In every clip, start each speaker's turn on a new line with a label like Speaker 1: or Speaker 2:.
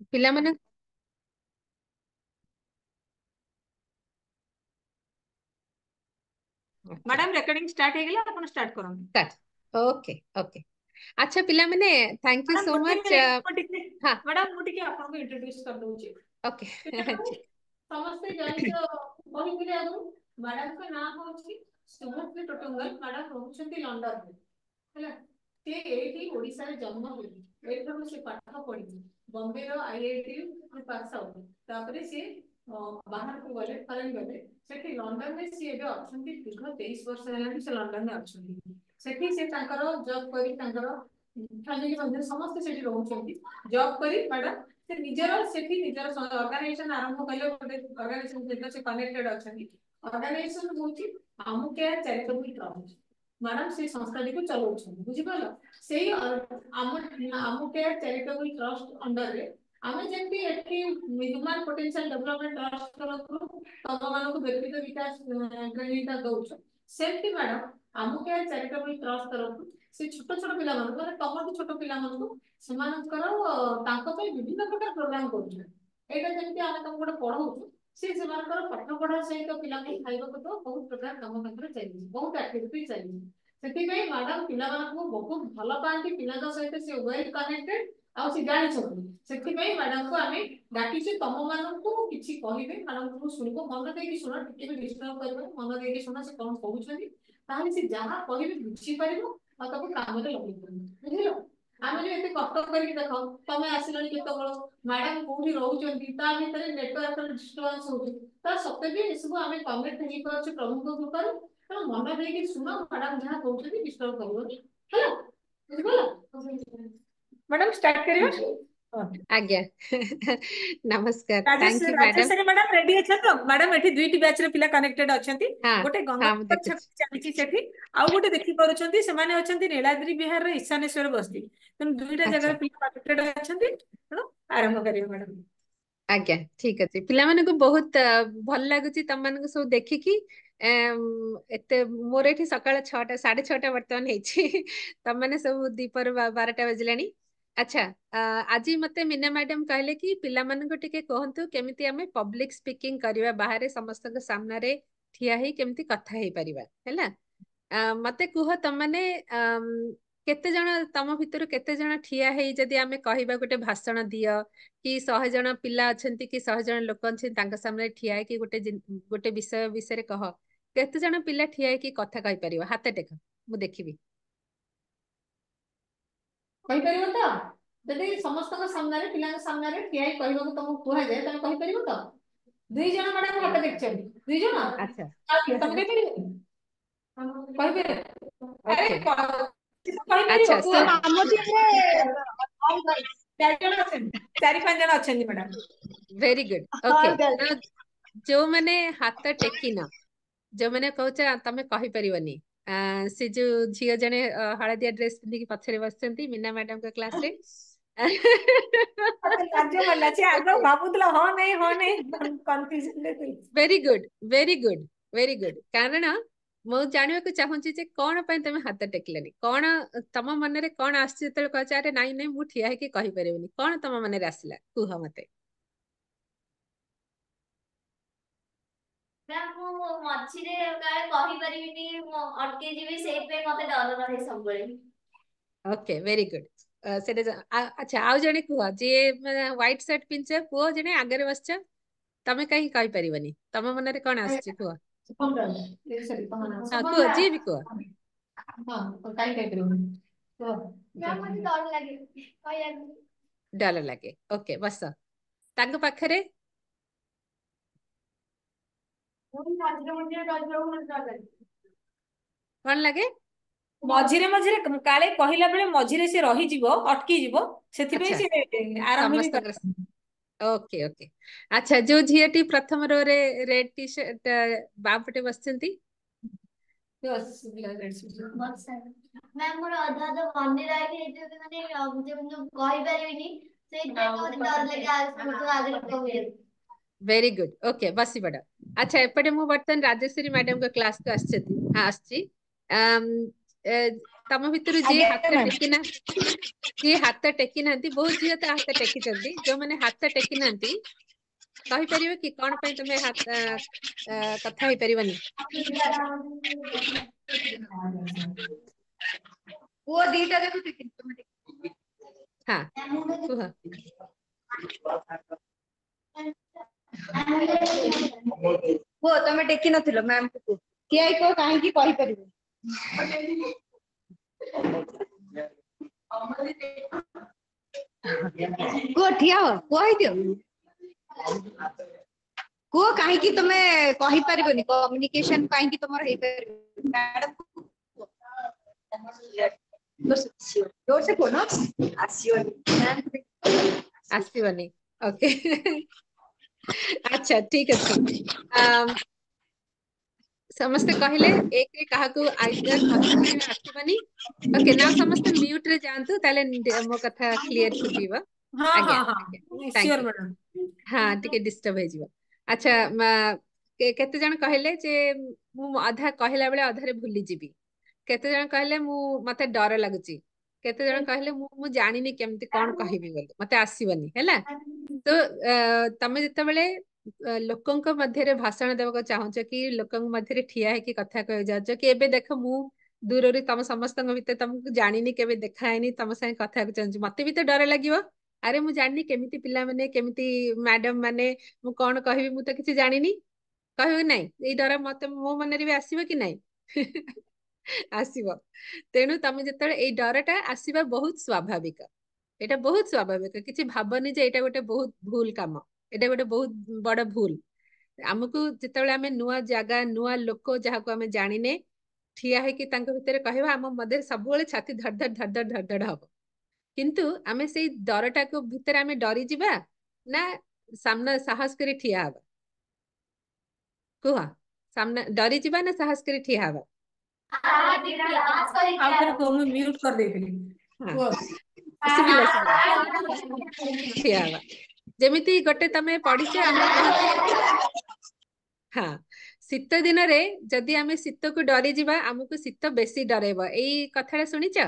Speaker 1: पिला माने okay
Speaker 2: madam recording start हो गला अपन स्टार्ट करूँ।
Speaker 1: स्टार्ट ओके ओके अच्छा पिला माने थैंक यू
Speaker 2: मैडम
Speaker 1: सो
Speaker 2: गोटे
Speaker 1: मच
Speaker 2: मिनिट मुझे
Speaker 1: हाँ
Speaker 2: मैडम मुझे आपको इंट्रोड्यूस कर दूची।
Speaker 1: ओके
Speaker 2: समस्ते जानिछ कहिथिले आगु मैडम का नाम होची सुमति टोटंगल। मैडम रहउछंती लंडन रे हैला। से एठी ओडिसा रे जन्म होली एठो से पाठ पढी बॉम्बे रो आईआईटी रे पास आउट तापरे से बाहर को गले फॉरेन गले सेठी लंडन में से एबे अछंती दीर्घ 23 वर्ष हेलानी से लंडन में अछंती सेठी से तांकर जॉब करी तांकर फैमिली मध्ये समस्त सेठी रहउछंती जॉब करी मैडम से निजर सेठी निजर ऑर्गेनाइजेशन आरंभ कले गोटे ऑर्गेनाइजेशन जेता से कनेक्टेड अछंती ऑर्गेनाइजेशन होची आमु केयर चैरिटेबल ट्रस्ट। मैडम से संस्था को चलाउछन बुझि पालो सेही आमु केयर चैरिटेबल ट्रस्ट अंडर रे आमे जेंती एठी ह्यूमन पोटेंशियल डेवलपमेंट ट्रस्ट तरफ तम मानको व्यक्तिगत विकास ट्रेनिंग ता दउछ सेमती मैडम आमु केयर चैरिटेबल ट्रस्ट तरफ से छोट छोट पिला मानको माने तमठु छोट पिला मानको सेमानकर तांको पे विभिन्न प्रकार प्रोग्राम करूछ एटा जेंती आमे तम गोटे पढाउछु से सेमानकर पाठ पढ़ा सहित पिला को खाइबा को तो बहुत प्रकार काम तंत्र चली बहुत एक्टिविटी चली सेति में मैडम पिला मानको बहुत भल पांती पिला सहित से वेल कनेक्टेड आ से जानि छथि सेति में मैडम को आमे डाकी से तम मानको किछि कहिबे मैडम को सुनिबो मन दे कि सुना टिके भी डिस्टर्ब करबो मन दे कि सुना से कोन कहउछथि ताहले से जहां कहिबे बुझी परिबो आ तको काम रे लगै परिबो बुझिलो आमे जे एते कष्ट करी देखो तमे आसिलनी केतबळ मैडम कोठी रहउचंती ता भितरे नेटवर्क डिस्टर्बेंस होउची ता सत्य भी इसबो आमे कमेंट नहीं करछु प्रभु को कृपा तो मन दे कि सुनो मैडम जहां कहउछथि डिस्टर्ब करबोनी ହେଲା बुझिगला मैडम स्टार्ट करियो।
Speaker 1: आज्ञा नमस्कार thank
Speaker 2: Rajesh
Speaker 1: you madam
Speaker 2: Rajeshwari madam ready अच्छा तो मैडम एठी दुईटी बैच रे पिला कनेक्टेड अछंती
Speaker 1: हाँ
Speaker 2: गोटे
Speaker 1: हाँ मैं
Speaker 2: गंगाधर
Speaker 1: देखुଛି
Speaker 2: छक चलिछि सेठी आउ गोटे देखि परुछंती सेमाने अछंती नीलाद्रि बिहार रे ईशानेश्वर बस्ती तन दुईटा जगह
Speaker 1: अच्छा
Speaker 2: रे पिला कनेक्टेड अछंती तो आरंभ करियो मैडम।
Speaker 1: आज्ञा ठीक अछि पिलामानंकु बहुत भल लागुची तम मानंकु सब देखिकी एते मोर एठी सकाळ 6टा 6:30 वर्तमान हेछि तम माने सब दीपर 12टा बजलानी अच्छा आज मते मीना मैडम कहले कि पिलामानंकु टिके कहंतु केमिति हमें पब्लिक स्पीकिंग करिवा बाहरे समस्त के सामने रे ठिया ही केमिति कथा हेइ परिबा हैला मते कुह तम माने केते जण तम भितर केते जण ठिया हेइ जदि हमें कहिबा गोटे भाषण दियो कि 100 जण पिला अछंती कि 100 जण लोक अछंती तांका सामने ठिया है कि गोटे विषय विषय रे कह केते जण पिला ठिया है कि कथा कहि परिबो हाथ टेक मु देखिबी
Speaker 2: कहि परिबो तो जदि समस्त के सामने रे पिला के सामने रे ठियाई कहबो तुमको कुहा जाय तमे कहि परिबो तो दुई जण मैडम हाथ देखछन दुई जण
Speaker 1: अच्छा
Speaker 2: आ तमे कहि परिबो କହିବେ ଆରେ
Speaker 1: ओके
Speaker 2: କହିପାରିବ
Speaker 1: अच्छा
Speaker 2: କୁହ
Speaker 1: सो
Speaker 2: ଆମ ଟିମରେ ଚାରି ଜଣ ଅଛନ୍ତି ଚାରି ପାଞ୍ଚ ଜଣ ଅଛନ୍ତି ମ୍ୟାଡାମ।
Speaker 1: वेरी गुड ओके तो जो मैंने हाथ टेकिन जो मैंने कहूचे तमे कहि परिबनी से जो झियो जने हळदिया ड्रेस पिंधि कि पछरे बसचंती मीना मैडम के क्लास रे
Speaker 2: ମତେ ଲାଜ ମାରିଲା ସେ ଆଗ ଭାବୁଥିଲା ହଁ ନାଇଁ କନଫ୍ୟୁଜନ ରେ ଥିଲି।
Speaker 1: Very good very good very good कारण ମୁଁ ଜାଣିବାକୁ ଚାହୁଁଛି ଯେ କଣ ପାଇଁ ତମେ ହାତ ଟେକିଲନି କଣ ତମ ମନରେ କଣ ଆସୁଛି ଯେତେବେଳେ କହିଛ ଆରେ ନାଇଁ ନାଇଁ ମୁଁ ଠିଆ ହେଇକି କହିପାରିବିନି କଣ ତମ ମନରେ ଆସିଲା କୁହ ମତେ
Speaker 3: ମ୍ୟାମ୍ ମୁଁ ମଝିରେ କାଳେ କହିପାରିବିନି ମୁଁ ଅଟକି ଯିବି ସେଇଥିପାଇଁ ମତେ ଡର ରହେ ସବୁବେଳେ।
Speaker 1: ओके वेरी गुड ସେଟା ଆଚ୍ଛା ଆଉ ଜଣେ କୁହ ଯିଏ ହ୍ୱାଇଟ ସାର୍ଟ ପିନ୍ଧିଛ କୁହ ଜଣେ ଆଗରେ ବସିଛ ତମେ କାହିଁ କହିପାରିବନି ତମ ମନରେ କଣ ଆସୁଛି କୁହ ହଁ କୁହ ଯିଏ ବି କୁହ
Speaker 2: ହଁ କାଇଁ କହିପାରିବନି କୁହ
Speaker 3: ମ୍ୟାମ୍ ମତେ ଡର ଲାଗେ କହିବାକୁ।
Speaker 1: ଡର ଲାଗେ ଓକେ ବସ ତାଙ୍କ ପାଖରେ
Speaker 3: ମଝିରେ ମଝିରେ ଡରିଯାଉ ମତେ ଡର ଲାଗେ।
Speaker 1: କଣ ଲାଗେ
Speaker 2: ମଝିରେ ମଝିରେ କାଳେ କହିଲା ବେଳେ ମଝିରେ ସେ ରହିଯିବ ଅଟକି ଯିବ ସେଥିପାଇଁ
Speaker 1: ଆଚ୍ଛା
Speaker 2: ସେ ଆରମ୍ଭ ବି
Speaker 1: ସମସ୍ତଙ୍କର
Speaker 2: କରେ।
Speaker 1: ओके ओके अच्छा जो झीटी प्रथम रो रे रेड टी शर्ट बाम पटे बसचंती
Speaker 3: ମ୍ୟାମ୍ ମୋର ଅଧା ଅଧା ମନେ ରହିକି ହେଇଥିବ ମାନେ ମୁଁ କହିପାରିବିନି ସେଇଥିପାଇଁ ମତେ ଡର ଲାଗେ ଆଗରେ କହିବାକୁ।
Speaker 1: वेरी गुड ओके बसी पड़ अच्छा एपटे मु बर्तन राजेश्वरी मैडम को क्लास को आसछि तम भितर जी
Speaker 4: आज्ञा
Speaker 1: हाथ
Speaker 4: मैम।
Speaker 1: टेकिना जी हाथ टेकी ना बहुत झील तो हाथ टेकी जो मैंने हाथ टेकी ना कही परियो कि कौन पे तुम्हें हाथ कथा ही परिबनी
Speaker 4: वो दीटा देखो टिफिन तुम
Speaker 1: हाँ कुह
Speaker 4: वो तमे टेकी नथिलो मैम को किया को काहे की कहि परिबो को ठिया हो कोइ दियो को काहे की तमे कहि परिबोनी कम्युनिकेशन काहे की तमर हे परिबो मैडम जोर से बोलो
Speaker 1: आसीबनी ओके अच्छा ठीक अच्छे समस्ते कहले एक कहा को आइदर कथा कहबा आसीबनी ओके नाउ समस्ते म्यूट रे जानतु ताले मो कथा क्लियर सुबीबा
Speaker 2: हाँ
Speaker 1: आज्ञा
Speaker 2: हाँ
Speaker 1: आज्ञा
Speaker 2: हाँ
Speaker 1: थैंक
Speaker 2: श्योर
Speaker 1: यू
Speaker 2: मैडम।
Speaker 1: हाँ टिके डिस्टर्ब हे जीवा अच्छा केते जण कहले जे मु अधा कहला बेले अधारे भूली जीवी केते जण कहले मु मते डर लागुची केते जण कहले मु जानिनी केमती कोन कहबी बोली मते आसीबनी हैला तो तमे जते बेले लोकंक मध्यरे भाषण देबको चाहछ कि लोकंक मध्यरे ठिया है कि कथा कह जाछ कि एबे देख मु दूररी तम समस्तଙ୍କ भितर तमको जानिनी केबे देखाएनी तम संगे कथा को चाहछ मते भी तो डर लागिवो अरे मु जानिनी केमिति पिला माने केमिति मैडम माने मु कोन कहबी मु तो किछि जानिनी कहबी नाही एई डर मते मो मनरे भी आसीबो कि नाही आसीबो तेनु तमे जतले एई डरटा आसीबा बहुत स्वाभाविक एटा बहुत स्वाभाविक किछि भाबनी जे एटा गोटे बहुत भूल काम एटा गोटे बहुत बड़ भूल आमको जितेबाला आम नुआ जगह नुआ लोक जहाँ को आम जानिने ठिया है कि भितर कहवा आम मध्य सब छाती धड़ धड़ धड़ धड़ धड़ धड़ हम किंतु आम से डरटा को भितर आम डरी जावा ना सामना साहस कर ठिया हवा कुह सामना डरी जावा ना साहस कर ठिया हवा
Speaker 2: म्यूट कर देती
Speaker 1: हाँ सुबिला सुबिला ठिया हवा जेमिति गोटे तमे पढ़िचे आमको कहते हाँ शीत दिन रे जदि आमे शीत को डरी जीवा आमको शीत बेसी डरेब एई कथाटा सुनिच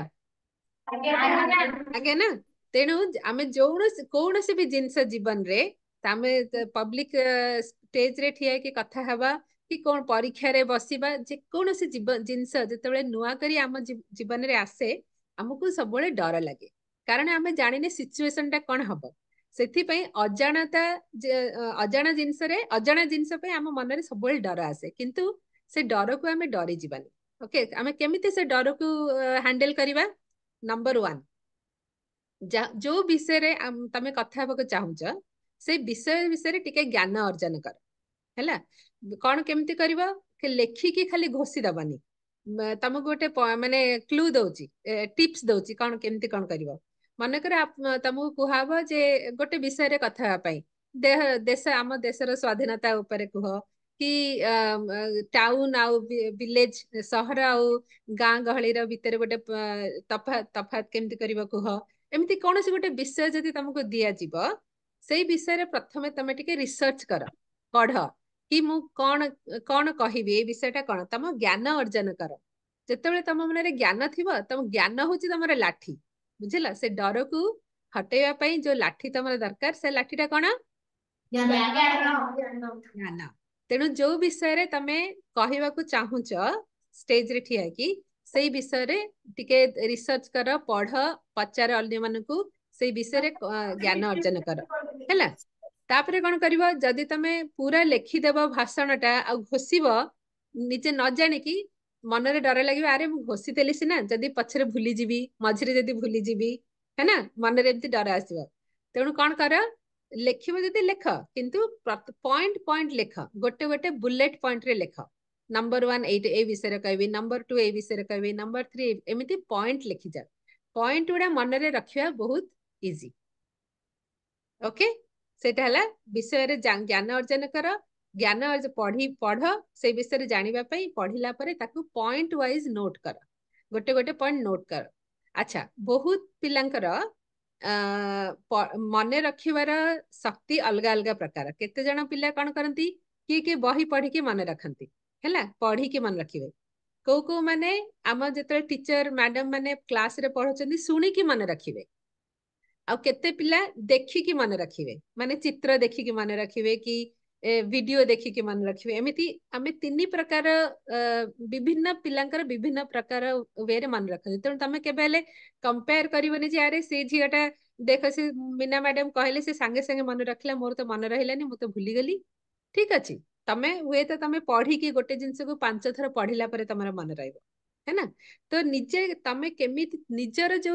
Speaker 1: आगे ना तेणु आमे कौन भी जिनस जीवन रे तामे पब्लिक स्टेज रे ठिया कि कथा हवा कि कौन परीक्षा रे बसिबा जे कौन से जिनस जतबेले नुआ करी आम जीवन रे आसे हमको सब डर लगे कारण आमे जानिने सिचुएशन टा कौन हबो सेथिपई अजाणता अजाणा जिनस रे अजाणा जिनस पे आम मन रे सब डर आसे किंतु से डर को आमे डरी जीवानी ओके आमे केमिति से डर को हैंडल करिबा नंबर 1 जो विषय रे तमे कथा हेबको चाहुच से विषय विषय टिके ज्ञान अर्जन कर हैला कौन केमिति करिवो कि लेखिकी खाली घोषी दबानी तुमको गोटे माने क्लू दउची टिप्स दउची कौन केमिति कौन करिवो मनकर तुमको कुहाबो जे गोटे विषय रे कथा हेबा पई देश आम देशर स्वाधीनता ऊपर कुह कि टाउन आउ विलेज सहर आउ गाँ गहली भितर गोटे तफात केमिति करिवो कुह एमती कौन सी गोटे विषय जदि तुमको दिया जीव से विषय रे प्रथमे तमे टिके रिसर्च कर पढ़ कि मु कौन कौन कहबी ए विषयटा कौन तुम ज्ञान अर्जन कर जितेबाला तुम मन रे ज्ञान थिबो तुम ज्ञान होची तुमर लाठी बुझिला से डर को हटेवा पई जो लाठी तुमर दरकार से लाठीटा कौन ज्ञान तेणु जो विषय रे तमे कहवा को चाहूच स्टेज रे ठिया कि सेई विषय रे टिके रिसर्च कर पढ़ पचार अन्य मानकू सेई विषय रे ज्ञान अर्जन कर हैला तापरे कौन करिवो जदि तमे पूरा लेखिदेव भाषणटा आ घोषिब निजे न जानी कि मन रे डर लगे अरे मु घोषी देली सिना जदि पछरे भूली जीवी मझिरे जदि भूली जीवी है ना मन रे एमती डर आसीबो तेणु कौन कर लेखिबो जदि लेख किंतु पॉइंट पॉइंट लेख गोटे गोटे बुलेट पॉइंट रे लेख नंबर 1 ए विषय रे कहबी नंबर 2 ए विषय रे कहबी नंबर 3 एमिति पॉइंट लिखि जा पॉइंट गुडा मन रे रखिया बहुत इजी ओके सेटा हला विषय रे ज्ञान अर्जन कर ज्ञान पढ़ से विषय रे जानिबा पई पढ़िला परे ताकू पॉइंट वाइज नोट कर गोटे गोटे पॉइंट नोट कर अच्छा बहुत पिलांकर मन रखिबार शक्ति अलग अलग प्रकार केते जण पिला कौन करती किए किए बही पढ़ी मन रखती है पढ़ी मन रखिए को माने आम जिते टीचर मैडम माने क्लास रे पढ़ुचंदी सुनिकी मन रखिवे आ केते पिला देखिकी मन रखिवे माने चित्र देखिकी मन रखिवे कि वीडियो देखिकी मन रखिवे एमिति आमे तीन प्रकार विभिन्न पिलांकर विभिन्न प्रकार वे रे मन रखते तेणु तमे केबे हेले कंपेयर करबनी जे अरे से झीटा देख से मीना मैडम कहले से संगे संगे मन रखला मोर तो मन रहिलानी मु तो भूली गली ठीक अछि तमे हुए तो तमे पढ़ी कि गोटे जिंस को 5 थर पढ़िला परे तमरा मन रहइबो है ना तो निजे तमे केमिति निजर जो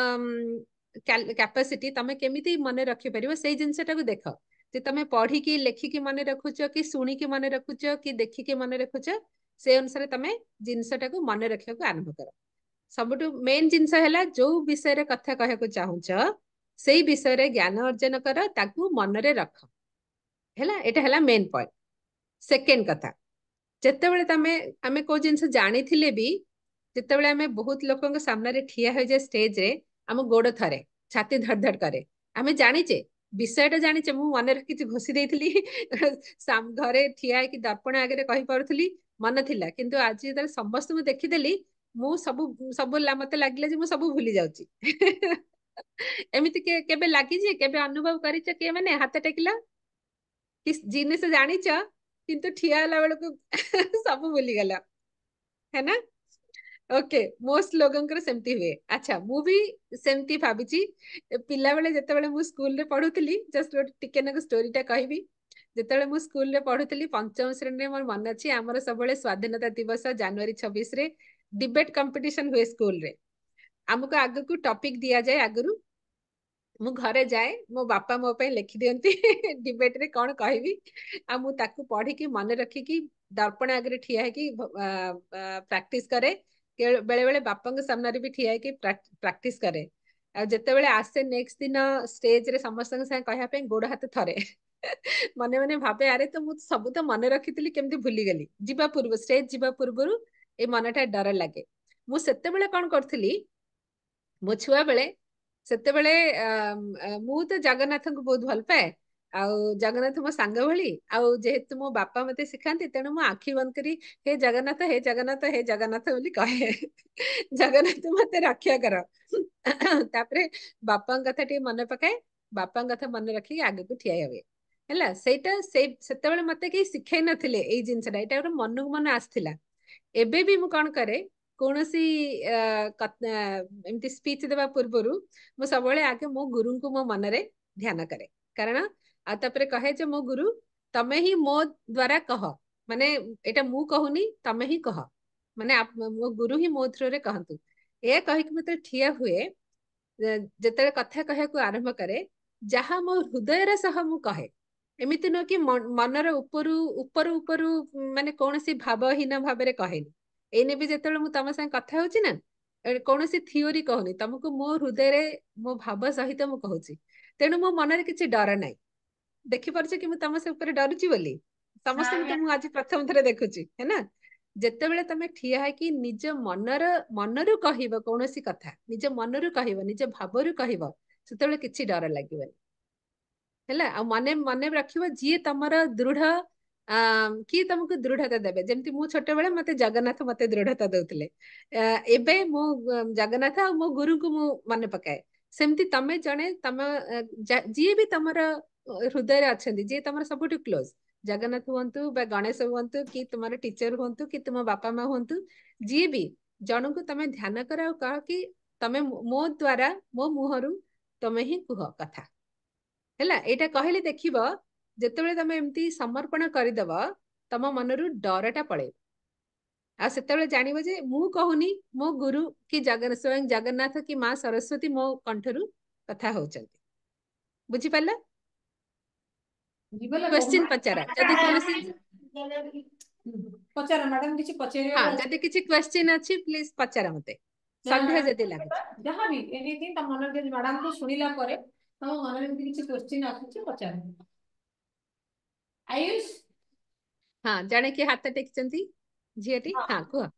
Speaker 1: कैपेसिटी तमे केमिति मन रखि परिबो सेई जिंसटा को देख जे तमे पढ़ी कि लेखि कि मन रखुछ कि सुनी कि मन रखुछ कि देखि कि मन रखुछ से अनुसार तमे जिंसटा को मन रखिया को आरंभ कर सबटु मेन जिंस हैला जो विषय रे कथा कहया को चाहुछ सेई विषय रे ज्ञान अर्जन कर ताकू मन रे रख हैला एटा हैला मेन पॉइंट सेकेंड कथा जेतेबेले तमे आमे को जिंस जानी थिले भी जेतेबेले आमे बहुत लोकन के सामने रे ठिया हो जे स्टेज रे आम गोड़ थरे छाती धड़ धड़ करे आमे जानिचे विषयटा जानिचे मु मन रखि घोषी देइथिली घरे ठिया कि दर्पण आगे कहि पारुथिली मन थिला किंतु आज जेतेबेले समस्त मु देखिदेली मु सब मते लागिला जे मु सब भूली जाउची एमिति के केबे लागि जे केबे अनुभव करिच के माने हाथ टेकिला कि जिनिस जानिच किंतु ठिया होला बेलको सब भूली गला है ना ओके मोस्ट लोगंकर सेमती हुए अच्छा मु भी सेमती भाबिची पिला बेले जेतेबेले मु स्कूल रे पढुतली जस्ट टिके नक स्टोरीटा कहबी जेतेबेले मु स्कूल रे पढुतली पंचम श्रेणी रे मोर मन अछि हमर सबले स्वाधीनता दिवस जनवरी 26 रे डिबेट कंपटीशन हुए स्कूल रे हमको आगु को टॉपिक दिया जाए आगुरु मु घरे जाए मो बापा मो पे लिखि दियंती डिबेट रे कौन कहबी आ मु ताकू पढ़ी की मन रखी की दर्पण आगे ठिया है कि प्रैक्टिस करे बेले बेले बापा के सामने रे भी ठिया है कि प्रैक्टिस करे आ जते बेले आसे नेक्स्ट दिन स्टेज रे समस्त के संग कहया पे गोड़ हाथ थरे मने मने भाबे अरे तो मु सब तो मन रखितली केमती भूली गली जीवा पूर्व स्टेज जीवा पूर्वरु ए मनटा डर लागे मु सेते बेले कोन करथली मो छुआ बेले सेते बेले मु तो जगन्नाथ को बहुत भल पाए आउ जगन्नाथ मो सांग भली आउ जेहेतु मो बापा मते सिखांती तेणु मो आखि बंद करी हे जगन्नाथ हे जगन्नाथ हे जगन्नाथ बोली कहे जगन्नाथ मते रक्षा कर तापरे बापा कथा टे मन पकाए बापा कथा मन रखी आगे को ठिया हुए हैला सेटा सेते बेले मते के सिखाई नथिले एई जिंसटा एटा मन को मन आस्थिला एबे भी मु कौन करे कौनसी एमती स्पीच देवा पूर्वरु मु सबले आगे मो गुरु को मो मन रे ध्यान करे कारण आ तापरे कहे जे मो गुरु तमे ही मो द्वारा कह माने एटा मु कहूनी तमे ही कह माने मो गुरु ही मो थ्रो रे कहंतु ए कहि कि मते ठिया हुए जेते कथा कहया को आरंभ करे जहा मो हृदय रे सह मु कहे एमिति न कि मनर उपरु उपरु उपरु माने कौनसी भावहीन भाबरे कहेनी एने भी जेतेबेले मु तम संग कथा होची ना कौनसी थियोरी कहूनी तुमको मो हृदय रे मो भाव सहित मु कहूची तेणु मो मन रे किछि डर नाही देखि परछ कि मु तम से ऊपर डरुची बोली समस्त तो मु आज प्रथम थरे देखुची है ना जेतेबेले तमे ठिया है कि निज मनरु कहिबो कौनसी कथा निज मनरु कहिबो निज भावरु कहिबो सेतेबेले किछि डर लागिबो हैला आ मने मने रखिबो जी तमर दृढ़ कि तुमको दृढ़ता देबे जेमति मु छोटे बेले मते जगन्नाथ मते दृढ़ता दउतले एबे मो जगन्नाथ आ मो गुरु को मु मने पकाए सेमति तमे जने तम जी भी तमर हृदय रे अछंदी जे तमर सबटु क्लोज जगन्नाथ हुंतु बा गणेश हुंतु कि तुमर टीचर हुंतु कि तुम बापा माँ हुंतु जी भी जन को तमे ध्यान करा कह कि तमे मो द्वारा मो मुहरु तमे ही कुह कथा हैला एटा कहले देखिबो जेतेबेले तमे एमती समर्पण करदेब तम मनरु डरटा पळे आ सेतेबेले जानिबो जे मु कहूनी मो गुरु कि स्वयं जगन्नाथ कि माँ सरस्वती मो कंठरु कथा होचंती बुझी पाला
Speaker 2: जीवला
Speaker 1: क्वेश्चन
Speaker 2: बहु
Speaker 1: पचारा जदि कोनोसी
Speaker 2: पचार मैडम किछि पचेरिया
Speaker 1: हां जदि किछि क्वेश्चन अछि प्लीज पचारा मते संदेह जदि लागुछि
Speaker 2: जहां भी एनीथिंग त मन जे मैडम को सुनिला परे तम मन रे किछि क्वेश्चन आछी पचार आयुष
Speaker 1: हां जाने कि हाथ टेकचंती झियटी हां कुह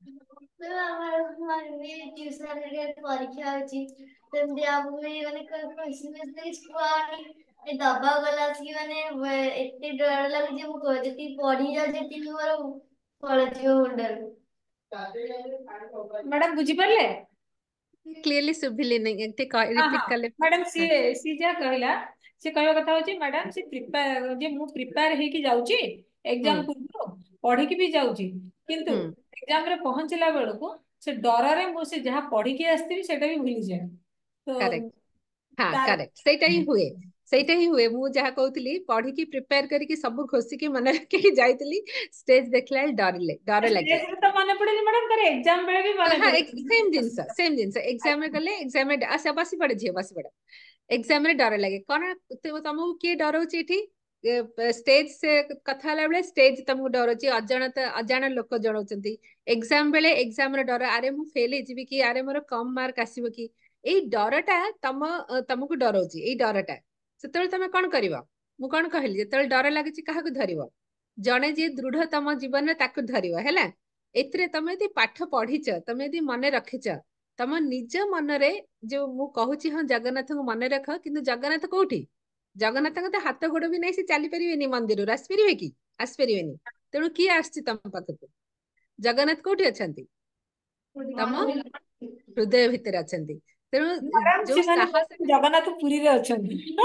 Speaker 3: ट्यूशन परीक्षा होची तेमती आपको भी माने क्वेश्चन କିଛି କୁହାନି ଏ ଦବା ଗଲା ଆସିକି ମାନେ ଏତେ ଡର ଲାଗୁଛି ମୁଁ ଯେତିକି ପଢି ଯାଉଛି ଯେତିକି ମୋର ପଳେଇଯିବ ମୁଣ୍ଡରୁ
Speaker 2: मैडम बुझी पारे
Speaker 1: क्लियरली सुभिली नहीं
Speaker 2: हाँ
Speaker 1: रिपीट
Speaker 2: हाँ
Speaker 1: कले
Speaker 2: मैडम
Speaker 1: हाँ
Speaker 2: सी जहाँ कहला सी कहवा कथा होची मैडम सी प्रिपेयर जे मु प्रिपेयर हेकी जाउची एग्जाम
Speaker 1: हम्म
Speaker 2: पूर्व पढ़ी की भी जाउची किंतु
Speaker 1: हम्म
Speaker 2: एग्जाम रे पहुंचला बेलको से डर रे मु से जहाँ पढ़ी की आस्ती सेटा भी भूली जाए
Speaker 1: करेक्ट
Speaker 2: तो
Speaker 1: हाँ
Speaker 2: तार
Speaker 1: करेक्ट ସେଇଟା ହିଁ ହୁଏ ସେଇଟା ହିଁ हुए ମୁଁ ଯାହା କହୁଥିଲି ପଢିକି ପ୍ରିପେୟାର କରିକି ସବୁ ଘୋଷିକି ମନେ ରଖିକି ଯାଇଥିଲି ଷ୍ଟେଜ ଦେଖିଲା ବେଳେ ଡର
Speaker 2: स्टेज
Speaker 1: ଲାଗିଲା
Speaker 2: ରେ तो मन पड़े मैडम तार एग्जाम बेले भी मन
Speaker 1: हाँ
Speaker 2: पड़े
Speaker 1: सेम जिनस एग्जाम रे गले एग्जाम रे बसी पड़े झियो बसी पड़े एग्जाम रे डर लगे कौन तुमको किए डराउची एठी स्टेज से कथा होला बेले स्टेज तुमको डराउची अजाणत अजाण लोक जणाउचंती एग्जाम बेले एग्जाम रे डर अरे मु फेल हेजिबि कि अरे मोर कम मार्क आसीबो कि एई डरटा तुमको डराउची एई डरटा सेतेବେଳେ तमे कोन करिवो मु कोन कहली जेतेବେଳେ डर लागुची काहाकु धरिवो जणे जे दृढ़ तम जीवन रे ताकु धरिवो हैला एथिरे तमे यदि पाठ पढ़िच तमे यदि मने रखिच तम निज मनरे जो मु कहूची हाँ जगन्नाथ को मन रख किंतु जगन्नाथ कोठी जगन्नाथ तो हाथ गोड़ भी नहीं से चली परिवेनी मंदिर आसपरिवे कि आसपरिवेनी तेणु किए आसछि तम पाखक जगन्नाथ कोठी अछंती तम हृदय भितर अछंती तेणु
Speaker 2: मैडम
Speaker 1: जो
Speaker 2: से माने
Speaker 1: साहस
Speaker 2: जगन्नाथ पुरी रे अछंती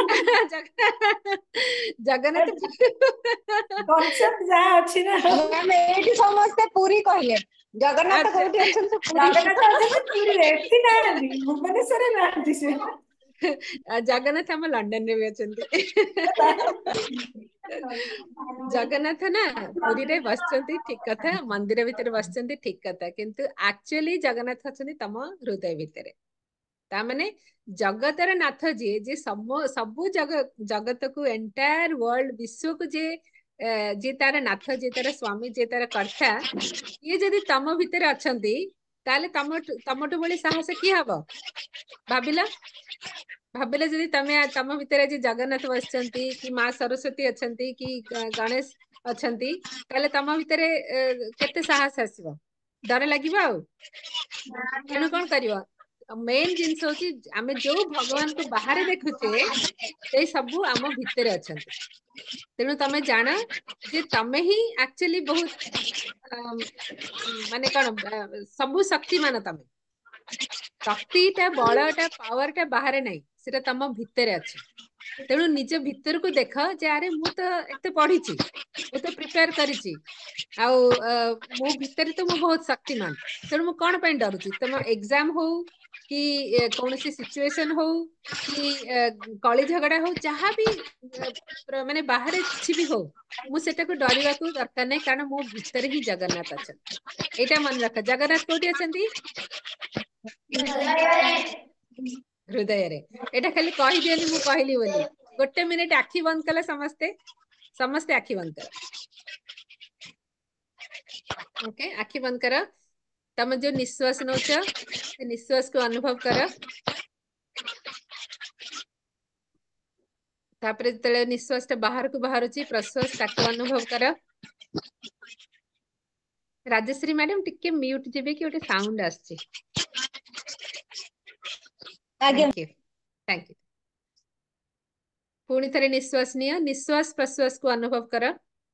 Speaker 1: जगन्नाथ
Speaker 2: कॉन्सेप्ट जहाँ अच्छी ना
Speaker 4: मैम एठी समस्ते पूरी कहले जगन्नाथ
Speaker 1: अच्छा
Speaker 4: कोठी अछन से पूरी
Speaker 2: जगन्नाथ अछंती पुरी रे एठी ना भुवनेश्वर रे ना से
Speaker 1: जगन्नाथ हम लंडन रे भी अछंती जगन्नाथ ना पुरी रे बसचंती ठीक कथा मंदिर भितर बसचंती ठीक कथा किंतु एक्चुअली जगन्नाथ अछंती तम हृदय भितर ता माने जगतर नाथ जी जे सबु जगत को एंटायर वर्ल्ड विश्व को जे तार नाथ जे तार स्वामी जे तार कर्ता ये जदि तम भितर अछंती ताले तमटु बଳି साहस की हबो भाबिला भाबिले जदि तमे तम भितर आज जगन्नाथ बसचंती कि माँ सरस्वती अछंती कि गणेश अछंती ताले तम भितर केते साहस आसीबो डर लागिबो आ तेणु कौन कर मेन जिनस हूँ आम जो भगवान को बाहर देखुचे से सबू आम भितर अच्छा तेणु तमें जान जे तमें ही एक्चुअली बहुत माने कौन सबू शक्तिमान तमें शक्तिटा बलटा पावरटा बाहर नहीं सेटा तम भितर अच्छी तेणु निज भितर को देख जे अरे मु तो एते पढ़ी मु तो प्रिपेयर करिछि आउ मो भितर तो मु बहुत शक्तिमान तेणु मु कौन ପାଇଁ डरुछि तुम एग्जाम हो कि कौन सी सिचुएशन हो कि कली झगड़ा हो जहाँ भी माने बाहर किछि भी हो मु सेटा को डरिवा को दरकार नहीं कारण मो भितर ही जगन्नाथ अच्छा एटा मन रख जगन्नाथ कोठी अछंती हृदय रे एटा खाली कहि दियनी मु कहली बोली गोटे मिनिट आखि बंद कले समस्ते समस्ते आखि बंद कर ओके आखि बंद कर तम जो निश्वास नौच निश्वास को अनुभव कर तापरे जतले निश्वास टा बाहर को बाहर प्रश्वास ताको अनुभव कर राजश्री मैडम टिके म्यूट जेबे कि ओटे साउंड आछी
Speaker 4: आगे
Speaker 1: थैंक यू पुणी थरे निश्वास निया निश्वास प्रश्वास को अनुभव कर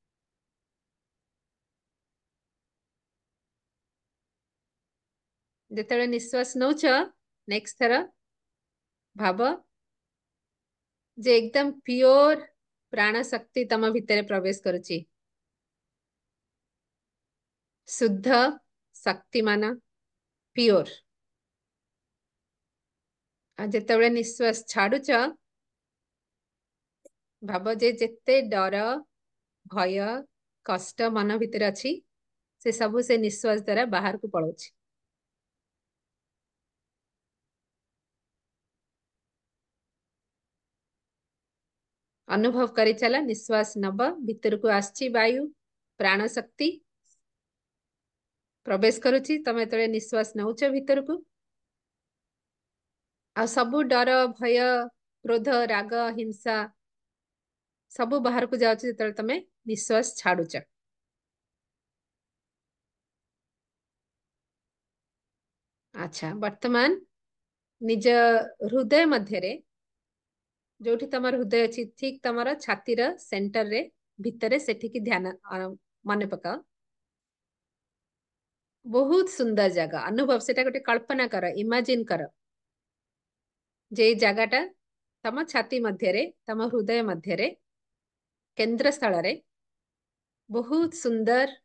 Speaker 1: जेतले निश्वास नौच नेक्स्ट थर भाव जे एकदम प्योर प्राण शक्ति तम भितर प्रवेश करुची शुद्ध शक्तिमान प्योर जेतबे निश्वास छाड़ुच भाव जे जेते डर भय कष्ट मन भितर अच्छी से सब से निश्वास द्वारा बाहर को पलाउछि अनुभव करी चला निश्वास नब भीतर को आछि वायु प्राण शक्ति प्रवेश करुछि तमे तळे निश्वास नौच भीतर को आ सबु डर भय क्रोध राग हिंसा सबु बाहर को जाउछि जतळे तमे निश्वास छाडुछ अच्छा वर्तमान निज हृदय मध्य रे जोठी तमर हृदय अछि ठीक तमर छातीर सेंटर रे भितरे सेठी की ध्यान मन पकाओ बहुत सुंदर जगह अनुभव सेटा गोटे कल्पना कर इमेजिन कर जे जगहटा तम छाती मध्य तम हृदय मध्य केंद्र स्थल रे बहुत सुंदर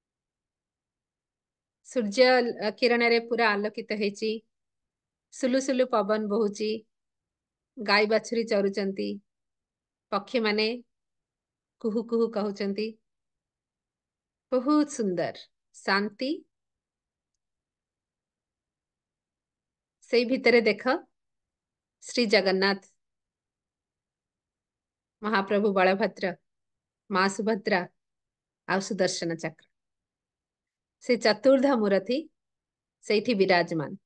Speaker 1: सूर्य किरण रे पूरा आलोकित हेची सुलु सुलु पवन बहुची गाय बाछुरी चरुचंती पक्षी माने कुहू कुहू कहउचंती बहुत सुंदर शांति से भितरे देख श्री जगन्नाथ महाप्रभु बलभद्र माँ सुभद्रा आ सुदर्शन चक्र से चतुर्धा मूर्ति से विराजमान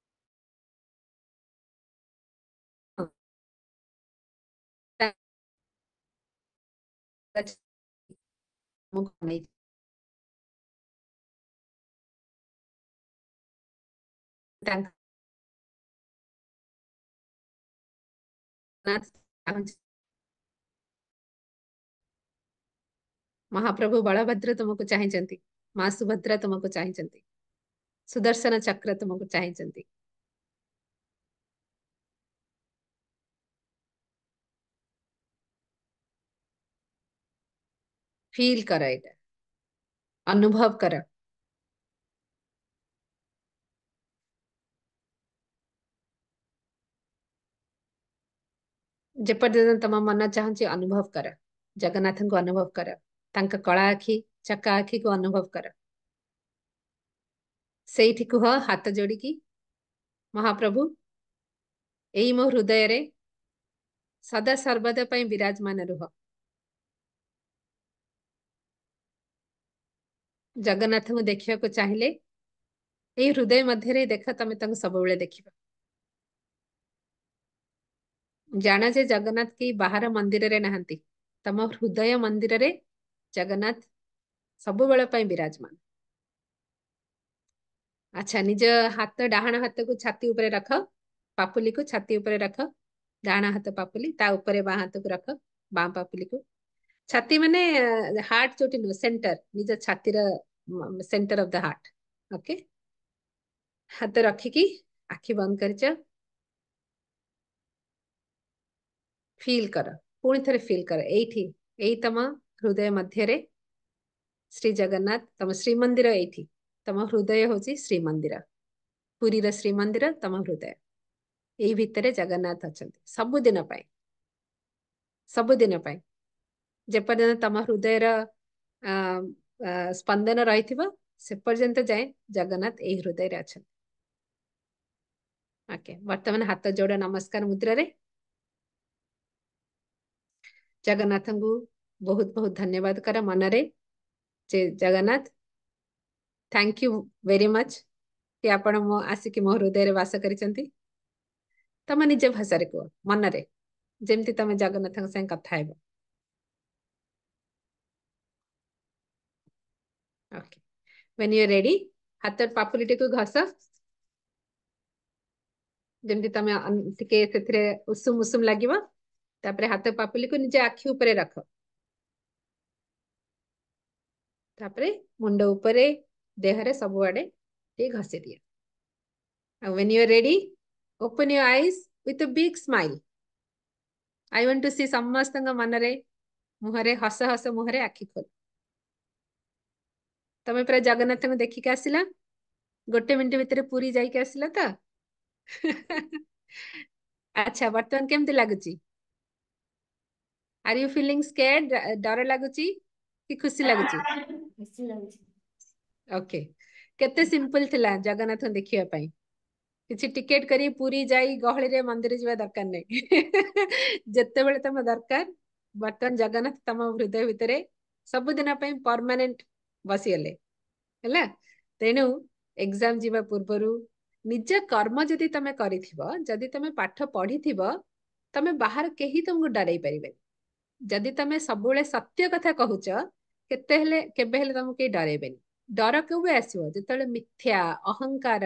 Speaker 1: महाप्रभु बलभद्र तुमको चाहिए माँ सुभद्रा तुमको चाहिए सुदर्शन चक्र तुमको चाहिए फील कर एटा अनुभव कर जेपर्यंत तम मन चाहूँ अनुभव कर जगन्नाथ को अनुभव कर तांका कला आखि चका आखि को अनुभव कर से कुह हाथ जोड़ी की महाप्रभु यही मो हृदय रे सदा सर्वदा पई विराजमान रुह जगन्नाथ को देखिया को चाहिए यही हृदय मध्य देख तमें सब बेले देखिबा जाना जे जगन्नाथ की बाहर मंदिर रे नहांती तम हृदय मंदिर रे जगन्नाथ सब बेले पई विराजमान अच्छा निज हाथ डाहाण हाथ को छाती ऊपर रख पापुली को छाती ऊपर रख डाहाण हाथ पापुली ता ऊपर बाँ हाथ को रख बाँ पापुली को छाती माने हार्ट चोटी नु सेंटर निज छाती रा centre of the heart okay हाथ रखिकी आखि बंद कर फील कर पुणी थे फील कर एठी एई तम हृदय मध्य रे श्री जगन्नाथ तम श्रीमंदिर एठी तम हृदय होची श्रीमंदिर पुरी रा श्रीमंदिर तम हृदय एई भितरे जगन्नाथ अछंती सबुदिन पाई जेपर्यंत तम हृदय रा स्पंदन रही से पर्यंत जाए जगन्नाथ एई हृदय रे अछंती ओके वर्तमान हाथ जोड़ नमस्कार मुद्रा रे जगन्नाथ को बहुत बहुत धन्यवाद कर मनरे जे Jagannath thank you very much कि आपण मो आसिक मो हृदय रे वास करिसंती तम निज भाषा रे को मनरे जेमती तमे जगन्नाथ संग कथा हेबो okay when you are ready हाथ पापुलिटी को घस जेमती तमे टिके सेथरे उसुम उसुम लागिवो तापरे हाथ पापुली को निजे आखि ऊपर रख तापरे मुंड ऊपर देह रे सब आडे टे घसी दिए when you are ready open your eyes with a big smile I want to see समस्त मनरे मुहरे हस हस मुहरे आखि खोल तमे पूरा जगन्नाथ को देखिक आसिला गोटे मिनट भितर पूरी जाइके आसिला तो अच्छा वर्तमान केमती लगुची आर यू फीलिंग स्कैर्ड डर लगुची कि खुशी लगुची ओके केते सिंपल थिला जगन्नाथ देखिया पाई किसी टिकेट करी पूरी जाई गहली रे मंदिर जीवा दरकार नहीं जत्ते बेले तम दरकार बर्तमान जगन्नाथ तम हृदय भितरे सब दिन परमानेंट बसीगले हैला तेणु एग्जाम जीवा पूर्वरु निज कर्म जदि तमे करिथिबो जदि तमे पाठ पढ़िथिबो तमे बाहर केही तुमको डराई परिबे जदि तमे सबुले सत्य कथा कहूच केते हेले केबे हेले तुमको के डरेबेनी डर केबे आसीबो जेतले मिथ्या अहंकार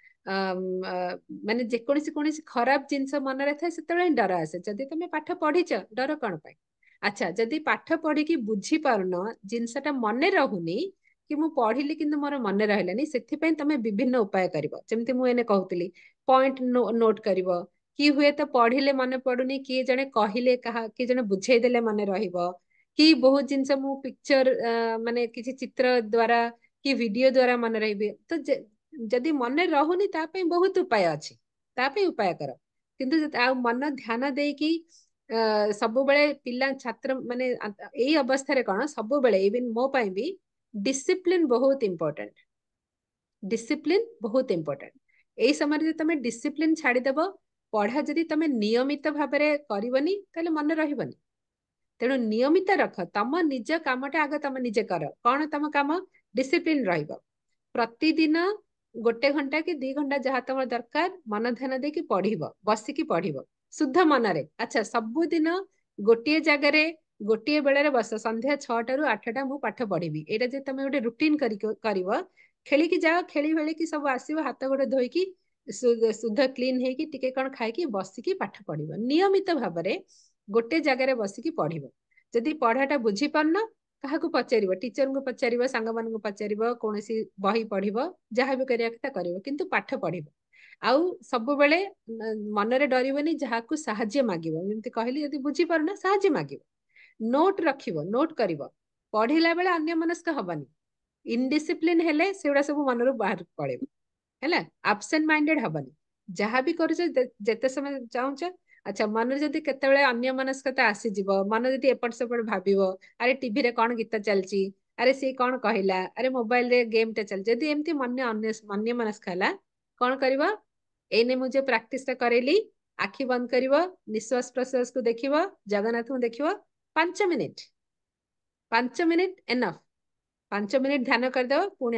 Speaker 1: माने जेकोसी कोनसी खराब जिंस मन रे थाए सेतले डर आसे जदि तमे पाठ पढ़िच डर कोन पाई अच्छा जदि पाठ पढ़ी की बुझी पारुन जिंसटा मने रहुनी कि मु पढ़िली किंतु मोर मन रहलानी सेथिपई तमे विभिन्न उपाय करिवो जेमति मु एने कहउतली पॉइंट नोट करिवो कि हुए तो पढ़िले मन पड़ुनी किए जने कहले कहा कि जने बुझेई देले मन रहिवो कि बहुत जिनस मु पिक्चर माने किसी चित्र द्वारा कि वीडियो द्वारा मन रहिबे तो जदि मन रहुनी ता पे बहुत उपाय अछि ता पे उपाय कर किंतु आ मन ध्यान देई कि सब बेले पिला छात्र माने एई अवस्था रे कोन सब बेले इवन मो पई भी डिसिप्लिन बहुत इंपोर्टेंट डिसिप्लिन बहुत इंपोर्टेंट एई समय रे तमे डिसिप्लिन छाडी देबो पढ़ा जदि तमे नियमित भाबरे करबनी ताले मन रहिबनी तेणु नियमित रख तम निज कामटा आग तम निजे कर कौन तम काम डिसिप्लिन रहिबो प्रतिदिन गोटे घंटा कि 2 घंटा जहाँ तुम दरकार मन ध्यान दे कि पढ़िबो बसिकी पढ़िबो शुद्ध मनरे अच्छा सबुदिन गोटे जगार गोटे बेले बस संध्या 6टा ରୁ 8ଟା मु पाठ पढ़ी एटा जे तुम गोटे रुटीन कर खेलिकी जाओ खेली भेली कि सब आसो हाथ गोटे धोईकी शुद्ध क्लीन होगी टिके कौन खाई बसिकी पाठ पढ़िबो नियमित भाव गोटे जगार बसिकी पढ़िबो जदि पढ़ाटा बुझी पारन क्या पचार टीचर को पचार सांग मान पचार कौन बही पढ़ जहाँ भी करिया किंतु पाठ पढ़ आउ सब बेले मनरे डरबनी जहाँ को साहाଯ୍य मागिबो जेमति कहली यदि बुझी पारना साहाଯ୍य मागिबो नोट रखिबो नोट करिवो पढ़िला बेले अन्य मनस्क हबनी इनडिसिप्लिन हेले सेउडा सब मनरु बाहर पळेबो हैला एब्सेंट माइंडेड हबनी जहाँ भी करूछ जेते समय चाहूछ अच्छा मन जदि केतेबेले अन्य मनस्कता आसी जीवो मन जदि एपट सेपट भाबिबो अरे टीवी रे कौन गीत चलची अरे सी कौन कहला अरे मोबाइल रे गेम टे चल जदि एमती मन अन्य मनस्क हला कौन करिवो एने मुझे प्रैक्टिस करेली आखि बंद करिवो निश्वास प्रश्वास को देखिवो जगन्नाथ को देखिवो 5 मिनिट 5 मिनिट एनफ 5 मिनिट ध्यान करदेव पुणी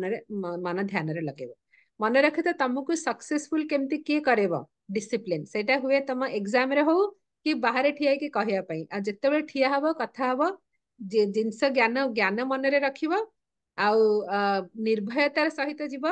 Speaker 1: मन ध्यान रे लगेब मन रखे तो तुमको सक्सेसफुल केमती किए करेब डिसिप्लिन सेटा हुए तुम एग्जाम रे हो कि बाहर ठिया कि कहया पई आ जत्ते बेले ठिया हबो कथा हबो जे जिंस ज्ञान ज्ञान मन रे रखिबो आउ निर्भयतार सहित जीव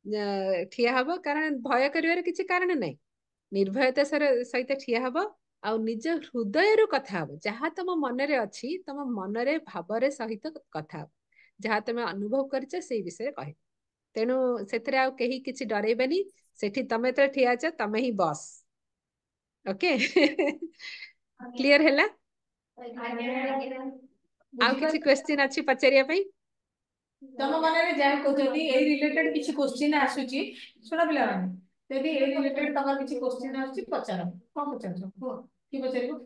Speaker 1: ठिया हबो कारण भय करिवार किछि कारण नै निर्भयता सहित ठिया हबो आउ निज हृदय रु कथा हबो जहाँ तुम मन रे अछि तुम मन रे भाव रे सहित कथा हबो जहाँ तुम अनुभव करछ से विषय कह तेणु से आउ कहीं किछि डरेबनी सेठी तमे तो ठिया छ तमे ही बॉस ओके क्लियर हैला आउ किछि क्वेश्चन अछि पचारिया पई
Speaker 2: तम मन रे जा को जदी ए रिलेटेड किछि क्वेश्चन आसुची सुना पिला माने जदी ए रिलेटेड तमर किछि क्वेश्चन आसुची पचार कोन पचार हो की पचारिबो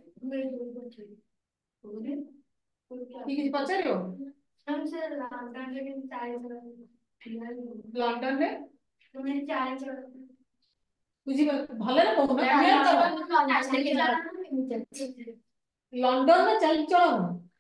Speaker 2: की किछि पचारिबो
Speaker 3: हम से लंदन रे
Speaker 2: लंदन रे
Speaker 3: तुमने 4
Speaker 2: बुझी भले ना कहू लंदन में चल चलो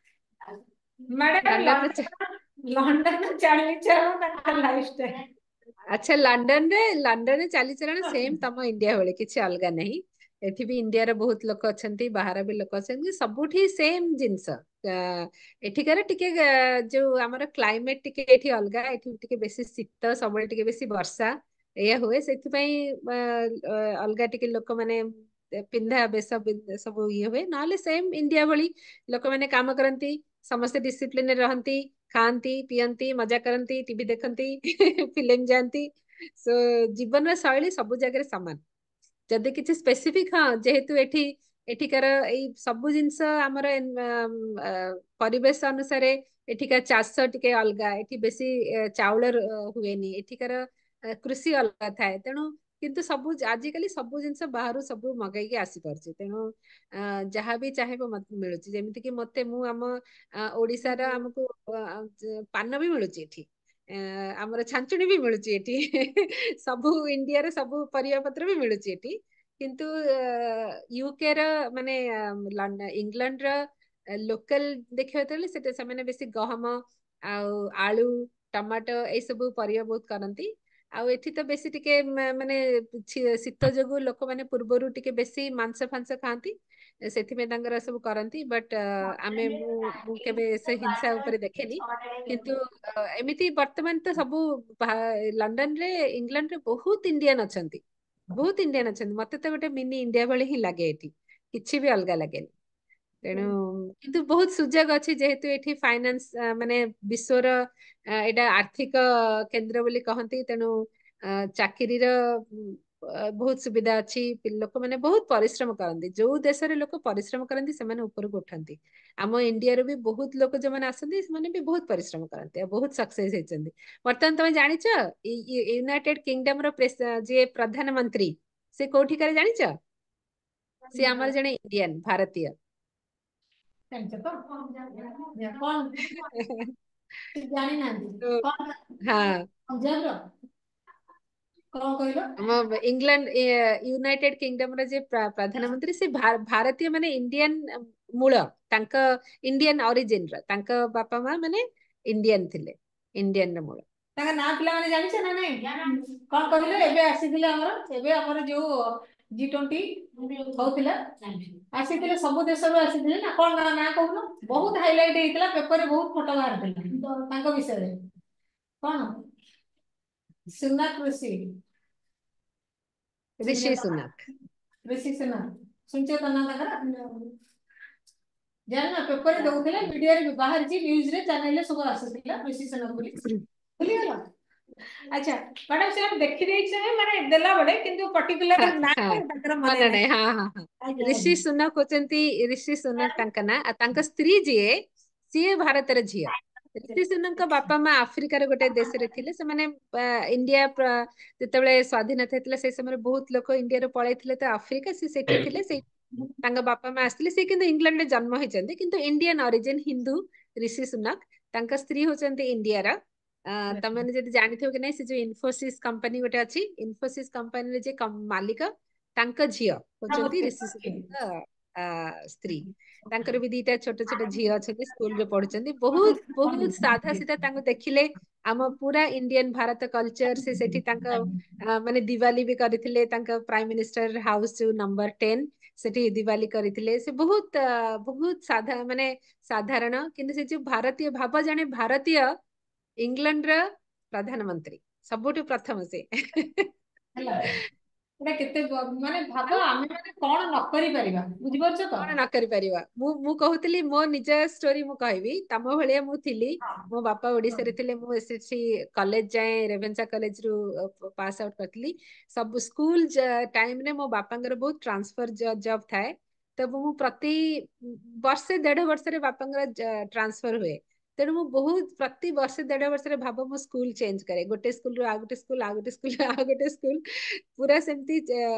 Speaker 2: मैडम लंदन में चली चलो ना लाइफस्टाइल
Speaker 1: अच्छा लंदन रे चली चलन सेम तम इंडिया वाले किछि अलगा नहीं एठी भी इंडिया रे बहुत लोक अछंती बाहर भी लोक अछंती सबुठी सेम जिंस एठिकार टिके जो हमर क्लाइमेट टिके एठी अलगा एठी टिके बेसी शीत सबले टिके बेसी वर्षा एया हुए सेति पई अलगा टिके लोक माने पिंधा बेस सब ये हुए नाले सेम इंडिया भली लोक माने काम करंती समस्त डिसिप्लिन रे रहंती खाती पियंती मजा करती टीवी देखती फिल्म जानती सो जीवन शैली सब जगह सामान जदि किसी स्पेसिफिक हाँ जेहेतु एठी एठिकार एई सब जिंस हमर परिवेश अनुसार एठिका चाष टिके अलगा एठी बेसी चाउल हुएनी एठिकार कृषि अलगा थाए तेणु किंतु सब आजिकली सब जिंस बाहर सब मगाई आसी पारछि तेणु जहाँ भी चाहेबो मत मिलुछि जेमिति कि मते मु हम ओडिसा रा हमको पान भी मिलुछि एठी आमर छांचुनी भी मिलुछि एठी सबु इंडिया रे सबु परिया पत्र भी मिलुछि एठी किंतु यूके रा माने इंग्लैंड रा लोकल देखियो तले सेते समेने बेसी गहम आलू टमाटो ए सब परिया बहुत करंती आउ एठी तो बेसी टिके माने शीत जगु लोक माने पूर्वरु टिके बेसी मांस फांस खांती सेथि में तांगर सब करंती बट आमे मु केबे से हिंसा ऊपर देखेनी किंतु एमिति वर्तमान तो सब लंदन रे इंग्लैंड रे बहुत इंडियन अछंती बहुत इंडियन अछंती मते तो गोटे मिनी इंडिया भली ही लागे एठी किछि भी अलगा लागेनी ତେଣୁ କିନ୍ତୁ ବହୁତ ସୁଯୋଗ ଅଛି ଯେହେତୁ ଏଠି ଫାଇନାନ୍ସ ମାନେ ବିଶ୍ୱର ଏଇଟା ଆର୍ଥିକ କେନ୍ଦ୍ର ବୋଲି କହନ୍ତି। ତେଣୁ ଚାକିରିର ବହୁତ ସୁବିଧା ଅଛି। ଲୋକମାନେ ବହୁତ ପରିଶ୍ରମ କରନ୍ତି। ଯୋଉ ଦେଶରେ ଲୋକ ପରିଶ୍ରମ କରନ୍ତି ସେମାନେ ଉପରକୁ ଉଠନ୍ତି। ଆମ ଇଣ୍ଡିଆରୁ ବି ବହୁତ ଲୋକ ଯୋଉମାନେ ଆସନ୍ତି ସେମାନେ ବି ବହୁତ ପରିଶ୍ରମ କରନ୍ତି ଆଉ ବହୁତ ସକ୍ସେସ୍ ହେଇଛନ୍ତି। ବର୍ତ୍ତମାନ ତମେ ଜାଣିଛ ୟୁନାଇଟେଡ କିଙ୍ଗଡମ ର ଯିଏ ପ୍ରଧାନମନ୍ତ୍ରୀ ସେ କୋଉଠିକାର ଜାଣିଛ? ସେ ଆମର ଜଣେ ଇଣ୍ଡିଆନ ଭାରତୀୟ।
Speaker 2: ଜାଣିଛ ତ କଣ ଜାଣିନାହାନ୍ତି
Speaker 1: ତ
Speaker 2: କଣ
Speaker 1: ହଁ
Speaker 2: ପଞ୍ଜାବର କଣ କହିଲ?
Speaker 1: ଆମ ଇଂଲଣ୍ଡ ୟୁନାଇଟେଡ କିଙ୍ଗଡମ ର ଯେ ପ୍ରଧାନମନ୍ତ୍ରୀ ସେ ଭାରତୀୟ ମାନେ ଇଣ୍ଡିଆନ ମୂଳ ତାଙ୍କ ଇଣ୍ଡିଆନ ଅରିଜିନ ର ତାଙ୍କ ବାପା ମା ମାନେ ଇଣ୍ଡିଆନ ଥିଲେ ଇଣ୍ଡିଆନ ର ମୂଳ।
Speaker 2: ତାଙ୍କ ନାଁ ପିଲାମାନେ ଜାଣିଛ ନା ନାଇଁ? କଣ କହିଲେ? ଏବେ ଆସିଥିଲେ ଆମର ଯୋଉ G20 ହଉଥିଲା ଆସିଥିଲେ ସବୁ ଦେଶରୁ ଆସିଥିଲେ ନା କଣ ନାଁ କହୁନ? ବହୁତ ହାଇଲାଇଟ ହେଇଥିଲା ପେପରରେ ବହୁତ ଫଟୋ ବାହାରିଥିଲା ତାଙ୍କ ବିଷୟରେ। କଣ? ସୁନାକ ଋଷି
Speaker 1: ରିଷି ସୁନାକ।
Speaker 2: ଋଷି ସୁନାକ ଶୁଣିଛ ତ ନା ତାଙ୍କର? ଜାଣିନ ପେପରରେ ଦଉଥିଲେ ମିଡିଆରେ ବାହାରିଛି ନ୍ୟୁଜରେ ଚ୍ୟାନେଲରେ ସବୁ ଆସୁଥିଲା ଋଷି ସୁନାକ ବୋଲି। ଭୁଲିଗଲ? ଆଚ୍ଛା ମ୍ୟାଡାମ ସେ ଦେଖିଦେଇଛି ମାନେ ଦେଲା ବେଳେ କିନ୍ତୁ ପର୍ଟିକୁଲାର
Speaker 1: ହଁ
Speaker 2: ନା
Speaker 1: ହଁ
Speaker 2: ତାଙ୍କର ମନେ
Speaker 1: ମନେ
Speaker 2: ନାହିଁ।
Speaker 1: ନାହିଁ। ହଁ ହଁ ହଁ
Speaker 2: ଆଜ୍ଞା
Speaker 1: ରିଷି ସୁନାକ ହଉଛନ୍ତି ରିଷି ସୁନାକ ତାଙ୍କ ନାଁ। ଆଉ ତାଙ୍କ ସ୍ତ୍ରୀ ଯିଏ ସିଏ ଭାରତର ଝିଅ। ରିଷି ସୁନାକଙ୍କ ବାପା ମା ଆଫ୍ରିକାର ଗୋଟେ ଦେଶରେ ଥିଲେ। ସେମାନେ ଇଣ୍ଡିଆ ଯେତେବେଳେ ସ୍ଵାଧୀନତା ହେଇଥିଲା ସେଇ ସମୟରେ ବହୁତ ଲୋକ ଇଣ୍ଡିଆରୁ ପଳେଇଥିଲେ ତ ଆଫ୍ରିକା ସେ ସେଠି ଥିଲେ। ସେଇ ତାଙ୍କ ବାପା ମା ଆସିଥିଲେ। ସେ କିନ୍ତୁ ଇଂଲଣ୍ଡରେ ଜନ୍ମ ହେଇଛନ୍ତି କିନ୍ତୁ ଇଣ୍ଡିଆନ ଅରିଜିନ ହିନ୍ଦୁ ରିଷି ସୁନାକ। ତାଙ୍କ ସ୍ତ୍ରୀ ହଉଛନ୍ତି ଇଣ୍ଡିଆର। ତମାନେ ଯଦି ଜାଣିଥିବ କି ନାଇଁ ସେ ଯୋଉ ଇନଫୋସିସ କମ୍ପାନୀ ଗୋଟେ ଅଛି ଇନଫୋସିସ କମ୍ପାନୀରେ ଯେ ମାଲିକ ତାଙ୍କ ଝିଅ ହଉଛନ୍ତି ରିଷି ସୁନାକଙ୍କ ସ୍ତ୍ରୀ। ତାଙ୍କର ବି ଦିଟା ଛୋଟ ଛୋଟ ଝିଅ ଅଛନ୍ତି ସ୍କୁଲରେ ପଢୁଛନ୍ତି। ବହୁତ ବହୁତ ସାଧା ସିଧା ତାଙ୍କୁ ଦେଖିଲେ ଆମ ପୁରା ଇଣ୍ଡିଆନ ଭାରତ କଲଚର ସେ ସେଠି ତାଙ୍କ ମାନେ ଦିୱାଲି ବି କରିଥିଲେ। ତାଙ୍କ ପ୍ରାଇମ ମିନିଷ୍ଟର ହାଉସ ଯୋଉ ନମ୍ବର 10 ସେଠି ଦିୱାଲି କରିଥିଲେ। ସେ ବହୁତ ବହୁତ ମାନେ ସାଧାରଣ କିନ୍ତୁ ସେ ଯୋଉ ଭାରତୀୟ ଭାବ ଜଣେ ଭାରତୀୟ ଇଂଲଣ୍ଡର ପ୍ରଧାନମନ୍ତ୍ରୀ ସବୁଠୁ ପ୍ରଥମ ସେ।
Speaker 2: ହେଲା ଏଟା କେତେ ମାନେ ଭାବ ଆମେ ମାନେ କଣ ନ କରିପାରିବା ବୁଝିପାରୁଛ ତ?
Speaker 1: କଣ ନ କରିପାରିବା। ମୁଁ କହୁଥିଲି ମୋ ନିଜ ଷ୍ଟୋରି ମୁଁ କହିବି। ତମ ଭଳିଆ ମୁଁ ଥିଲି। ମୋ ବାପା ଓଡିଶାରେ ଥିଲେ। ମୁଁ ଏସଏସସି କଲେଜ ଯାଏ ରେଭେନ୍ସା କଲେଜରୁ ପାସ୍ ଆଉଟ କରିଥିଲି। ସବୁ ସ୍କୁଲ ଟାଇମରେ ମୋ ବାପାଙ୍କର ବହୁତ ଟ୍ରାନ୍ସଫର ଜବ ଥାଏ। ତ ମୁଁ ପ୍ରତି ବର୍ଷେ 1.5 ବର୍ଷରେ ବାପାଙ୍କର ଟ୍ରାନ୍ସଫର ହୁଏ। ତେଣୁ ମୁଁ ବହୁତ ପ୍ରତି ବର୍ଷେ 1.5 ବର୍ଷରେ ଭାବ ମୁଁ ସ୍କୁଲ ଚେଞ୍ଜ କରେ। ଗୋଟେ ସ୍କୁଲରୁ ଆଉ ଗୋଟେ ସ୍କୁଲ ଆଉ ଗୋଟେ ସ୍କୁଲ ଆଉ ଗୋଟେ ସ୍କୁଲ ପୁରା ସେମିତି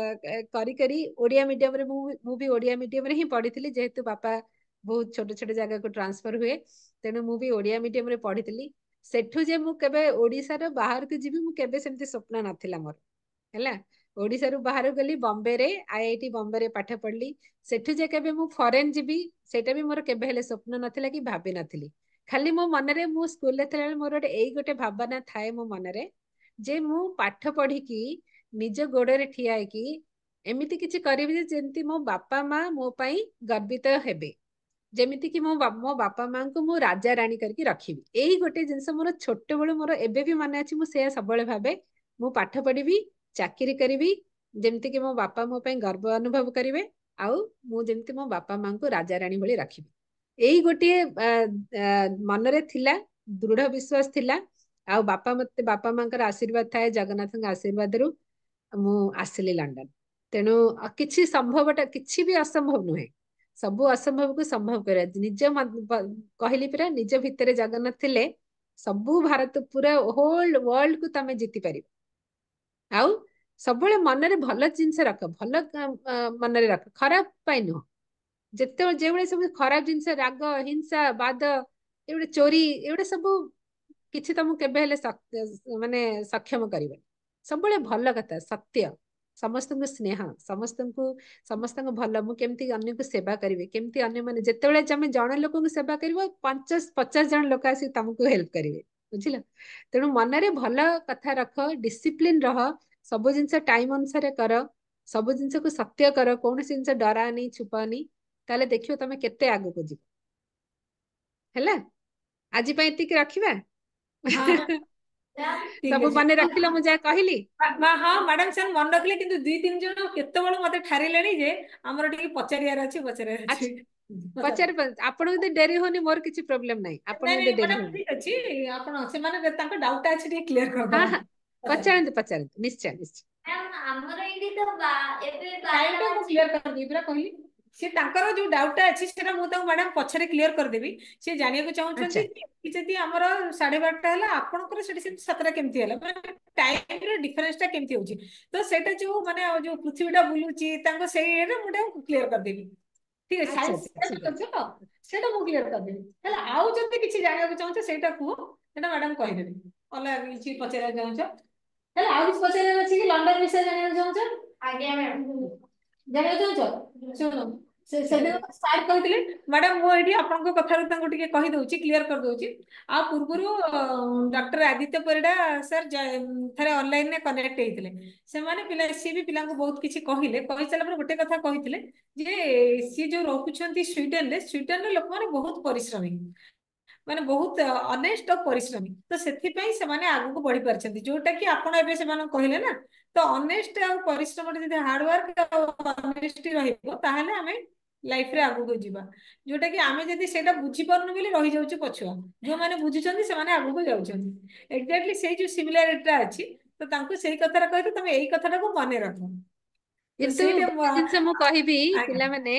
Speaker 1: କରି କରି ଓଡିଆ ମିଡିୟମରେ ମୁଁ ବି ଓଡିଆ ମିଡିୟମରେ ହିଁ ପଢିଥିଲି। ଯେହେତୁ ବାପା ବହୁତ ଛୋଟ ଛୋଟ ଜାଗାକୁ ଟ୍ରାନ୍ସଫର ହୁଏ ତେଣୁ ମୁଁ ବି ଓଡିଆ ମିଡିୟମରେ ପଢିଥିଲି। ସେଠୁ ଯେ ମୁଁ କେବେ ଓଡିଶାର ବାହାରକୁ ଯିବି ମୁଁ କେବେ ସେମିତି ସ୍ୱପ୍ନ ନଥିଲା ମୋର। ହେଲା ଓଡିଶାରୁ ବାହାରକୁ ଗଲି ବମ୍ବେରେ IIT ବମ୍ବେରେ ପାଠ ପଢିଲି। ସେଠୁ ଯେ କେବେ ମୁଁ ଫରେନ ଯିବି ସେଇଟା ବି ମୋର କେବେ ହେଲେ ସ୍ୱପ୍ନ ନଥିଲା କି ଭାବି ନଥିଲି। ଖାଲି ମୋ ମନରେ ମୁଁ ସ୍କୁଲରେ ଥିଲାବେଳେ ମୋର ଗୋଟେ ଭାବନା ଥାଏ ମୋ ମନରେ ଯେ ମୁଁ ପାଠ ପଢିକି ନିଜ ଗୋଡରେ ଠିଆ ହେଇକି ଏମିତି କିଛି କରିବି ଯେ ଯେମିତି ମୋ ବାପା ମା ମୋ ପାଇଁ ଗର୍ବିତ ହେବେ। ଯେମିତି କି ମୋ ବାପା ମାଙ୍କୁ ମୁଁ ରାଜା ରାଣୀ କରିକି ରଖିବି। ଏଇ ଗୋଟେ ଜିନିଷ ମୋର ଛୋଟବେଳୁ ମୋର ଏବେ ବି ମନେ ଅଛି। ମୁଁ ସେୟା ସବୁବେଳେ ଭାବେ ମୁଁ ପାଠ ପଢିବି ଚାକିରି କରିବି ଯେମିତି କି ମୋ ବାପା ମୋ ପାଇଁ ଗର୍ବ ଅନୁଭବ କରିବେ ଆଉ ମୁଁ ଯେମିତି ମୋ ବାପା ମାଙ୍କୁ ରାଜା ରାଣୀ ଭଳି ରଖିବି। ଏଇ ଗୋଟିଏ ମନରେ ଥିଲା ଦୃଢ ବିଶ୍ୱାସ ଥିଲା। ଆଉ ବାପା ମାଙ୍କର ଆଶୀର୍ବାଦ ଥାଏ ଜଗନ୍ନାଥଙ୍କ ଆଶୀର୍ବାଦରୁ ମୁଁ ଆସିଲି ଲଣ୍ଡନ। ତେଣୁ କିଛି ସମ୍ଭବଟା କିଛି ବି ଅସମ୍ଭବ ନୁହେଁ। ସବୁ ଅସମ୍ଭବକୁ ସମ୍ଭବ କରିବା ନିଜ କହିଲି ପରା ନିଜ ଭିତରେ ଜଗନ୍ନାଥ ଥିଲେ ସବୁ ଭାରତ ପୁରା ହୋଲ ୱାର୍ଲଡକୁ ତମେ ଜିତି ପାରିବ। ଆଉ ସବୁବେଳେ ମନରେ ଭଲ ଜିନିଷ ରଖ ଭଲ ମନରେ ରଖ ଖରାପ ପାଇଁ ନୁହଁ। ଯେତେବେଳେ ଯେଭଳି ସବୁ ଖରାପ ଜିନିଷ ରାଗ ହିଂସା ବାଦ ଏଗୁଡେ ଚୋରି ଏଗୁଡେ ସବୁ କିଛି ତମକୁ କେବେ ହେଲେ ମାନେ ସକ୍ଷମ କରିବନି। ସବୁବେଳେ ଭଲ କଥା ସତ୍ୟ ସମସ୍ତଙ୍କୁ ସ୍ନେହ ସମସ୍ତଙ୍କୁ ଭଲ ମୁଁ କେମିତି ଅନ୍ୟକୁ ସେବା କରିବି କେମିତି ଅନ୍ୟମାନେ ଯେତେବେଳେ ତମେ ଜଣେ ଲୋକଙ୍କୁ ସେବା କରିବ 50 ଜଣ ଲୋକ ଆସି ତମକୁ ହେଲ୍ପ କରିବେ ବୁଝିଲ। ତେଣୁ ମନରେ ଭଲ କଥା ରଖ ଡିସିପ୍ଲିନ ରହ ସବୁ ଜିନିଷ ଟାଇମ ଅନୁସାରେ କର ସବୁ ଜିନିଷକୁ ସତ୍ୟ କର କୌଣସି ଜିନିଷ ଡରାନି ଛୁପାନି ତାହେଲେ ଦେଖିବ ତମେ କେତେ ଆଗକୁ ଯିବ। ହେଲା ଆଜି ପାଇଁ ଏତିକି ରଖିବା।
Speaker 2: ହଁ ଠିକ
Speaker 1: ସବୁ
Speaker 2: ଅଛି।
Speaker 1: ମନେ ରଖିଲ ମୁଁ ଯାହା କହିଲି।
Speaker 2: ହଁ ମ୍ୟାଡାମ ସାର୍ ମନେ ରଖିଲେ କିନ୍ତୁ 2-3 ଜଣ କେତେବେଳେ ମତେ ଠାରିଲେଣି ଯେ ଆମର ଟିକେ ପଚାରିବାର ଅଛି
Speaker 1: ଆଚ୍ଛା ପଚାରି ଆପଣ ଯଦି ଡେରି ହଉନି ମୋର କିଛି ପ୍ରୋବ୍ଲେମ ନାହିଁ, ଆପଣ
Speaker 2: ନାଇଁ
Speaker 1: ଯଦି
Speaker 2: ନାଇଁ
Speaker 1: ଡେରି
Speaker 2: ମ୍ୟାଡାମ
Speaker 1: ହଉନି।
Speaker 2: ଠିକ ଅଛି, ଆପଣ ସେମାନେ ତାଙ୍କ ଡାଉଟ ଅଛି ଟିକେ କ୍ଲିୟର
Speaker 1: ହଁ
Speaker 2: କରିଦବା।
Speaker 1: ହଁ ପଚାରନ୍ତୁ ପଚାରନ୍ତୁ ନିଶ୍ଚୟ ନିଶ୍ଚୟ।
Speaker 3: ଆମର ଏଇଠି ତ ଏବେ
Speaker 2: ଟାଇମଟା ମୁଁ କ୍ଲିୟର କରିଦେବି ପୁରା କହିଲି। ସେ ତାଙ୍କର ଯୋଉ ଡାଉଟଟା ଅଛି ସେଟା ମୁଁ ତାଙ୍କୁ ମ୍ୟାଡାମ ପଛରେ କ୍ଲିୟର କରିଦେବି। ସେ ଜାଣିବାକୁ ଚାହୁଁଛନ୍ତି
Speaker 1: ଆଚ୍ଛା
Speaker 2: କି ଯଦି ଆମର 12:30 ହେଲା ଆପଣଙ୍କର ସେଠି ସେମିତି 7ଟା କେମିତି ହେଲା, ମାନେ ଟାଇମର ଡିଫରେନ୍ସଟା କେମିତି ହଉଛି। ତ ସେଇଟା ଯୋଉ ମାନେ ଯୋଉ ପୃଥିବୀଟା ବୁଲୁଛି ତାଙ୍କ ସେଇ ଇଏରେ ମୁଁ ତାଙ୍କୁ କ୍ଲିୟର କରିଦେବି। ଠିକ ଅଛି,
Speaker 1: ଆଚ୍ଛା
Speaker 2: ସାଇନ୍ସ
Speaker 1: ଆଚ୍ଛା ଠିକ ଅଛି।
Speaker 2: ତ ସେଇଟା ମୁଁ କ୍ଲିୟର କରିଦେବି। ହେଲା ଆଉ ଯଦି କିଛି ଜାଣିବାକୁ ଚାହୁଁଛ ସେଇଟା କୁହ, ସେଇଟା ମ୍ୟାଡାମ କହିଦେବି। ଅଲଗା କିଛି ପଚାରିବାକୁ ଚାହୁଁଛ ହେଲା, ଆଉ କିଛି ପଚାରିବାର ଅଛି କି ଲଣ୍ଡନ ବିଷୟରେ ଜାଣିବାକୁ ଚାହୁଁଛ?
Speaker 3: ଆଜ୍ଞା ମ୍ୟାମ୍।
Speaker 2: ଜାଣିବାକୁ ଚାହୁଁଛ? ଶୁଣ ସେଦିନ ସାର୍ କହିଥିଲେ ମ୍ୟାଡାମ, ମୁଁ ଏଇଠି ଆପଣଙ୍କ କଥାରୁ ତାଙ୍କୁ ଟିକେ କହିଦଉଛି, କ୍ଲିୟର କରିଦଉଛି। ଆଉ ପୂର୍ବରୁ ଡକ୍ଟର ଆଦିତ୍ୟ ପରିଡ଼ା ସାର୍ ଥରେ ଅନଲାଇନରେ କନେକ୍ଟ ହେଇଥିଲେ। ସେମାନେ ସିଏ ବି ପିଲାଙ୍କୁ ବହୁତ କିଛି କହିଲେ, କହିସାରିଲା ପରେ ଗୋଟେ କଥା କହିଥିଲେ ଯେ ସିଏ ଯୋଉ ରହୁଛନ୍ତି ସ୍ୱିଡେନରେ ଲୋକମାନେ ବହୁତ ପରିଶ୍ରମୀ, ମାନେ ବହୁତ ଅନେଷ୍ଟ ଆଉ ପରିଶ୍ରମୀ। ତ ସେଥିପାଇଁ ସେମାନେ ଆଗକୁ ବଢି ପାରିଛନ୍ତି, ଯୋଉଟା କି ଆପଣ ଏବେ ସେମାନଙ୍କୁ କହିଲେ ନା। ତ ଅନେଷ୍ଟ ଆଉ ପରିଶ୍ରମରେ ଯଦି ହାର୍ଡୱାର୍କ ଆଉ ଅନେଷ୍ଟି ରହିବ ତାହେଲେ ଆମେ ଲାଇଫରେ ଆଗକୁ ଯିବା। ଯୋଉଟା କି ଆମେ ଯଦି ସେଇଟା ବୁଝିପାରୁନୁ ବୋଲି ରହିଯାଉଛୁ ପଛୁଆ, ଯୋଉମାନେ ବୁଝୁଛନ୍ତି ସେମାନେ ଆଗକୁ ଯାଉଛନ୍ତି। ଏକ୍ଜାକ୍ଟଲି ସେଇ ଯୋଉ ସିମିଲାରିଟିଟା ଅଛି। ତ ତାଙ୍କୁ ସେଇ କଥାଟା କହିଲେ ତମେ ଏଇ କଥାଟାକୁ ମନେ ରଖ। ତ
Speaker 1: କିନ୍ତୁ
Speaker 2: ସେଇଟା
Speaker 1: ଗୋଟେ ଜିନିଷ ମୁଁ କହିବି,
Speaker 2: ଆଜ୍ଞା
Speaker 1: ପିଲାମାନେ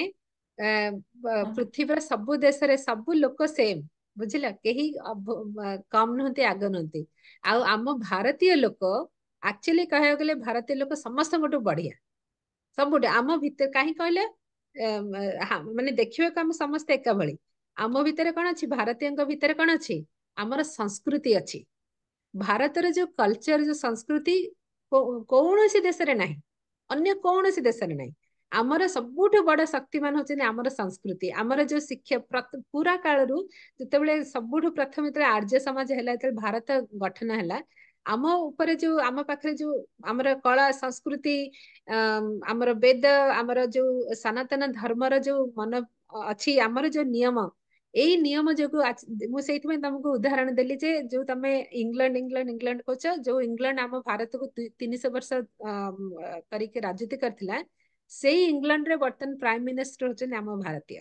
Speaker 1: ପୃଥିବୀର ସବୁ ଦେଶରେ ସବୁ ଲୋକ ସେମ୍, ବୁଝିଲ, କେହି କମ ନୁହନ୍ତି ଆଗ ନୁହନ୍ତି। ଆଉ ଆମ ଭାରତୀୟ ଲୋକ ଆକ୍ଚୁଆଲି କହିବାକୁ ଗଲେ ଭାରତୀୟ ଲୋକ ସମସ୍ତଙ୍କଠୁ ବଢିଆ ସବୁଠି। ଆମ ଭିତରେ କାହିଁ କହିଲେ ମାନେ ଦେଖିବାକୁ ଆମେ ସମସ୍ତେ ଏକା ଭଳି। ଆମ ଭିତରେ କଣ ଅଛି, ଭାରତୀୟଙ୍କ ଭିତରେ କଣ ଅଛି, ଆମର ସଂସ୍କୃତି ଅଛି। ଭାରତର ଯୋଉ କଲଚର, ଯୋଉ ସଂସ୍କୃତି କୌଣସି ଦେଶରେ ନାହିଁ, ଅନ୍ୟ କୌଣସି ଦେଶରେ ନାହିଁ। ଆମର ସବୁଠୁ ବଡ ଶକ୍ତିମାନ ହଉଛନ୍ତି ଆମର ସଂସ୍କୃତି। ଆମର ଯୋଉ ଶିକ୍ଷା ପୁରା କାଳରୁ ଯେତେବେଳେ ସବୁଠୁ ପ୍ରଥମେ ଯେତେବେଳେ ଆର୍ଯ୍ୟ ସମାଜ ହେଲା, ଯେତେବେଳେ ଭାରତ ଗଠନ ହେଲା, ଆମ ଉପରେ ଯୋଉ ଆମ ପାଖରେ ଯୋଉ ଆମର କଳା ସଂସ୍କୃତି, ଆମର ବେଦ, ଆମର ଯୋଉ ସନାତନ ଧର୍ମର ଯୋଉ ମନ ଅଛି, ଆମର ଯୋଉ ନିୟମ, ଏଇ ନିୟମ ଯୋଗୁ ମୁଁ ସେଇଥିପାଇଁ ତମକୁ ଉଦାହରଣ ଦେଲି ଯେ ଯୋଉ ତମେ ଇଂଲଣ୍ଡ କହୁଛ, ଯୋଉ ଇଂଲଣ୍ଡ ଆମ ଭାରତକୁ 300 ବର୍ଷ କରିକି ରାଜୁତି କରିଥିଲା, ସେଇ ଇଂଲଣ୍ଡରେ ବର୍ତ୍ତମାନ ପ୍ରାଇମ ମିନିଷ୍ଟର ହଉଛନ୍ତି ଆମ ଭାରତୀୟ।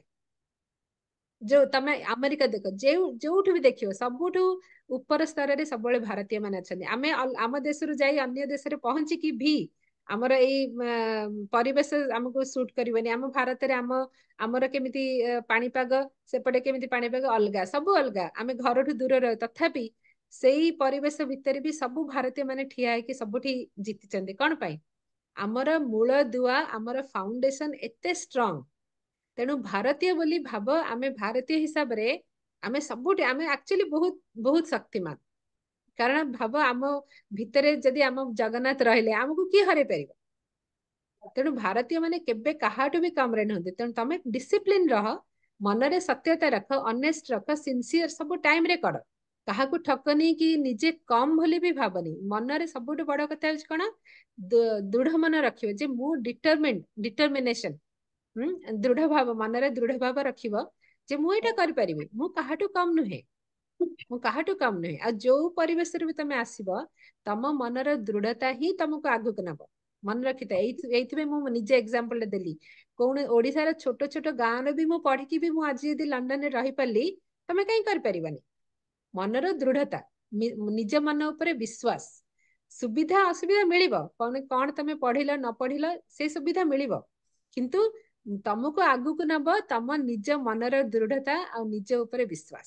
Speaker 1: ଯୋଉ ତମେ ଆମେରିକା ଦେଖ, ଯୋଉଠୁ ବି ଦେଖିବ ସବୁଠୁ ଉପର ସ୍ତରରେ ସବୁବେଳେ ଭାରତୀୟ ମାନେ ଅଛନ୍ତି। ଆମେ ଆମ ଦେଶରୁ ଯାଇ ଅନ୍ୟ ଦେଶରେ ପହଞ୍ଚିକି ବି ଆମର ଏଇ ପରିବେଶ ଆମକୁ ସୁଟ କରିବନି। ଆମ ଭାରତରେ ଆମର କେମିତି ପାଣିପାଗ, ସେପଟେ କେମିତି ପାଣିପାଗ, ଅଲଗା, ସବୁ ଅଲଗା। ଆମେ ଘରଠୁ ଦୂରରେ, ତଥାପି ସେଇ ପରିବେଶ ଭିତରେ ବି ସବୁ ଭାରତୀୟ ମାନେ ଠିଆ ହେଇକି ସବୁଠି ଜିତିଛନ୍ତି। କଣ ପାଇଁ? ଆମର ମୂଳ ଦୁଆ, ଆମର ଫାଉଣ୍ଡେସନ ଏତେ ଷ୍ଟ୍ରଙ୍ଗ। ତେଣୁ ଭାରତୀୟ ବୋଲି ଭାବ, ଆମେ ଭାରତୀୟ ହିସାବରେ ଆମେ ସବୁଠି, ଆମେ ଆକ୍ଚୁଆଲି ବହୁତ ବହୁତ ଶକ୍ତିମାନ। କାରଣ ଭାବ, ଆମ ଭିତରେ ଯଦି ଆମ ଜଗନ୍ନାଥ ରହିଲେ ଆମକୁ କିଏ ହରେଇ ପାରିବ? ତେଣୁ ଭାରତୀୟ ମାନେ କେବେ କାହାଠୁ ବି କମରେ ନୁହନ୍ତି। ତେଣୁ ତମେ ଡିସିପ୍ଲିନ ରହ, ମନରେ ସତ୍ୟତା ରଖ, ଅନେଷ୍ଟ ରଖ, ସିନସିୟର ସବୁ ଟାଇମରେ କର। କାହାକୁ ଠକନି କି ନିଜେ କମ ବୋଲି ବି ଭାବନି। ମନରେ ସବୁଠୁ ବଡ କଥା ହଉଛି କଣ, ଦୃଢ ମନ ରଖିବ ଯେ ମୁଁ ଡିଟରମିନେସନ, ଦୃଢ ଭାବ, ମନରେ ଦୃଢ ଭାବ ରଖିବ ଯେ ମୁଁ ଏଇଟା କରିପାରିବି, ମୁଁ କାହାଠୁ କମ ନୁହେଁ, ମୁଁ କାହାଠୁ କମ ନୁହେଁ। ଆଉ ଯୋଉ ପରିବେଶରେ ବି ତମେ ଆସିବ, ତମ ମନର ଦୃଢତା ହିଁ ତମକୁ ଆଗକୁ ନବ। ମନେ ରଖିଥା, ଏଇଥିପାଇଁ ମୁଁ ନିଜେ ଏକ୍ସାମ୍ପଲ ଦେଲି। ଓଡିଶାର ଛୋଟ ଛୋଟ ଗାଁରେ ବି ମୁଁ ପଢିକି ବି ମୁଁ ଆଜି ଯଦି ଲଣ୍ଡନରେ ରହିପାରିଲି, ତମେ କାହିଁ କରିପାରିବାନି? ମନର ଦୃଢତା, ନିଜ ମନ ଉପରେ ବିଶ୍ୱାସ। ସୁବିଧା ଅସୁବିଧା ମିଳିବ, କଣ ତମେ ପଢିଲ ନ ପଢିଲ ସେ ସୁବିଧା ମିଳିବ, କିନ୍ତୁ ତମକୁ ଆଗକୁ ନବ ତମ ନିଜ ମନର ଦୃଢତା ଆଉ ନିଜ ଉପରେ ବିଶ୍ୱାସ।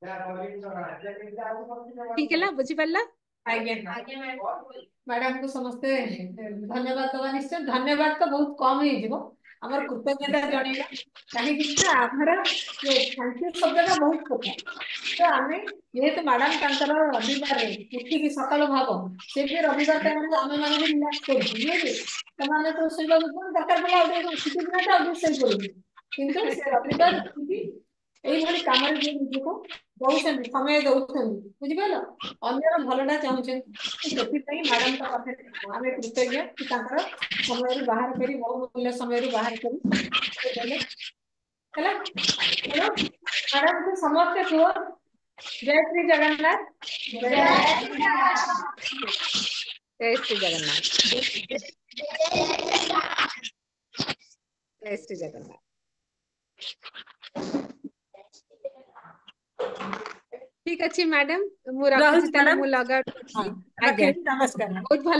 Speaker 1: ଠିକ ହେଲା, ବୁଝିପାରିଲା?
Speaker 2: ଆଜ୍ଞା ମ୍ୟାଡାମକୁ ସମସ୍ତେ ଧନ୍ୟବାଦ ଦବା ନିଶ୍ଚୟ। ଧନ୍ୟବାଦ ତ ବହୁତ କମ ହେଇଯିବ, ଆମର କୃତଜ୍ଞତା ଜଣେଇବା। କାହିଁକି ନା ଆମର ଥ୍ୟାଙ୍କ ୟୁ ଶବ୍ଦଟା ବହୁତ କଥା। ତ ଆମେ ଯେହେତୁ ମ୍ୟାଡାମ ତାଙ୍କର ରବିବାରରେ ଉଠିକି ସକାଳୁ ଭାବ, ସେ ବି ରବିବାର ଟାଇମରେ ଆମେ ମାନେ ବି ରିଲାକ୍ସ କରୁଛୁ, ନୁହେଁ କି? ସେମାନେ ତ ଶୋଇବାକୁ ଦରକାର ପଡିଲା, ଆଉ ଟିକେ ଛୁଟି ଦିନଟା ଆଉ ଟିକେ ଶୋଇ ପଡିବୁ। କିନ୍ତୁ ସେ ରବିବାର ଉଠିକି ଏଇଭଳି କାମରେ ଯିଏ ନିଜକୁ ଦଉଛନ୍ତି, ସମୟ ଦଉଛନ୍ତି, ବୁଝିପାରିଲ, ଅନ୍ୟର ଭଲଟା ଚାହୁଁଛନ୍ତି। ସେଥିପାଇଁ ମ୍ୟାଡାମଙ୍କ ପାଖରେ ଆମେ କୃତଜ୍ଞ କି ତାଙ୍କର ସମୟରୁ ବାହାର କରି, ବହୁମୂଲ୍ୟ ସମୟରୁ ବାହାର କରି ଦେଲେ। ହେଲା, ତେଣୁ ମ୍ୟାଡାମକୁ ସମସ୍ତେ କୁହ ଜୟ ଶ୍ରୀ ଜଗନ୍ନାଥ।
Speaker 1: ଜୟ ଶ୍ରୀ ଜଗନ୍ନାଥ। ଜୟ ଶ୍ରୀ ଜଗନ୍ନାଥ। ठीक अच्छी मैडम मु
Speaker 2: रहुଛି
Speaker 1: रखुची ताले
Speaker 2: मैडम
Speaker 1: मु लग आउट
Speaker 2: हाँ
Speaker 1: करছি। आज्ञा
Speaker 2: रखिए नमस्कार।
Speaker 1: बहुत भल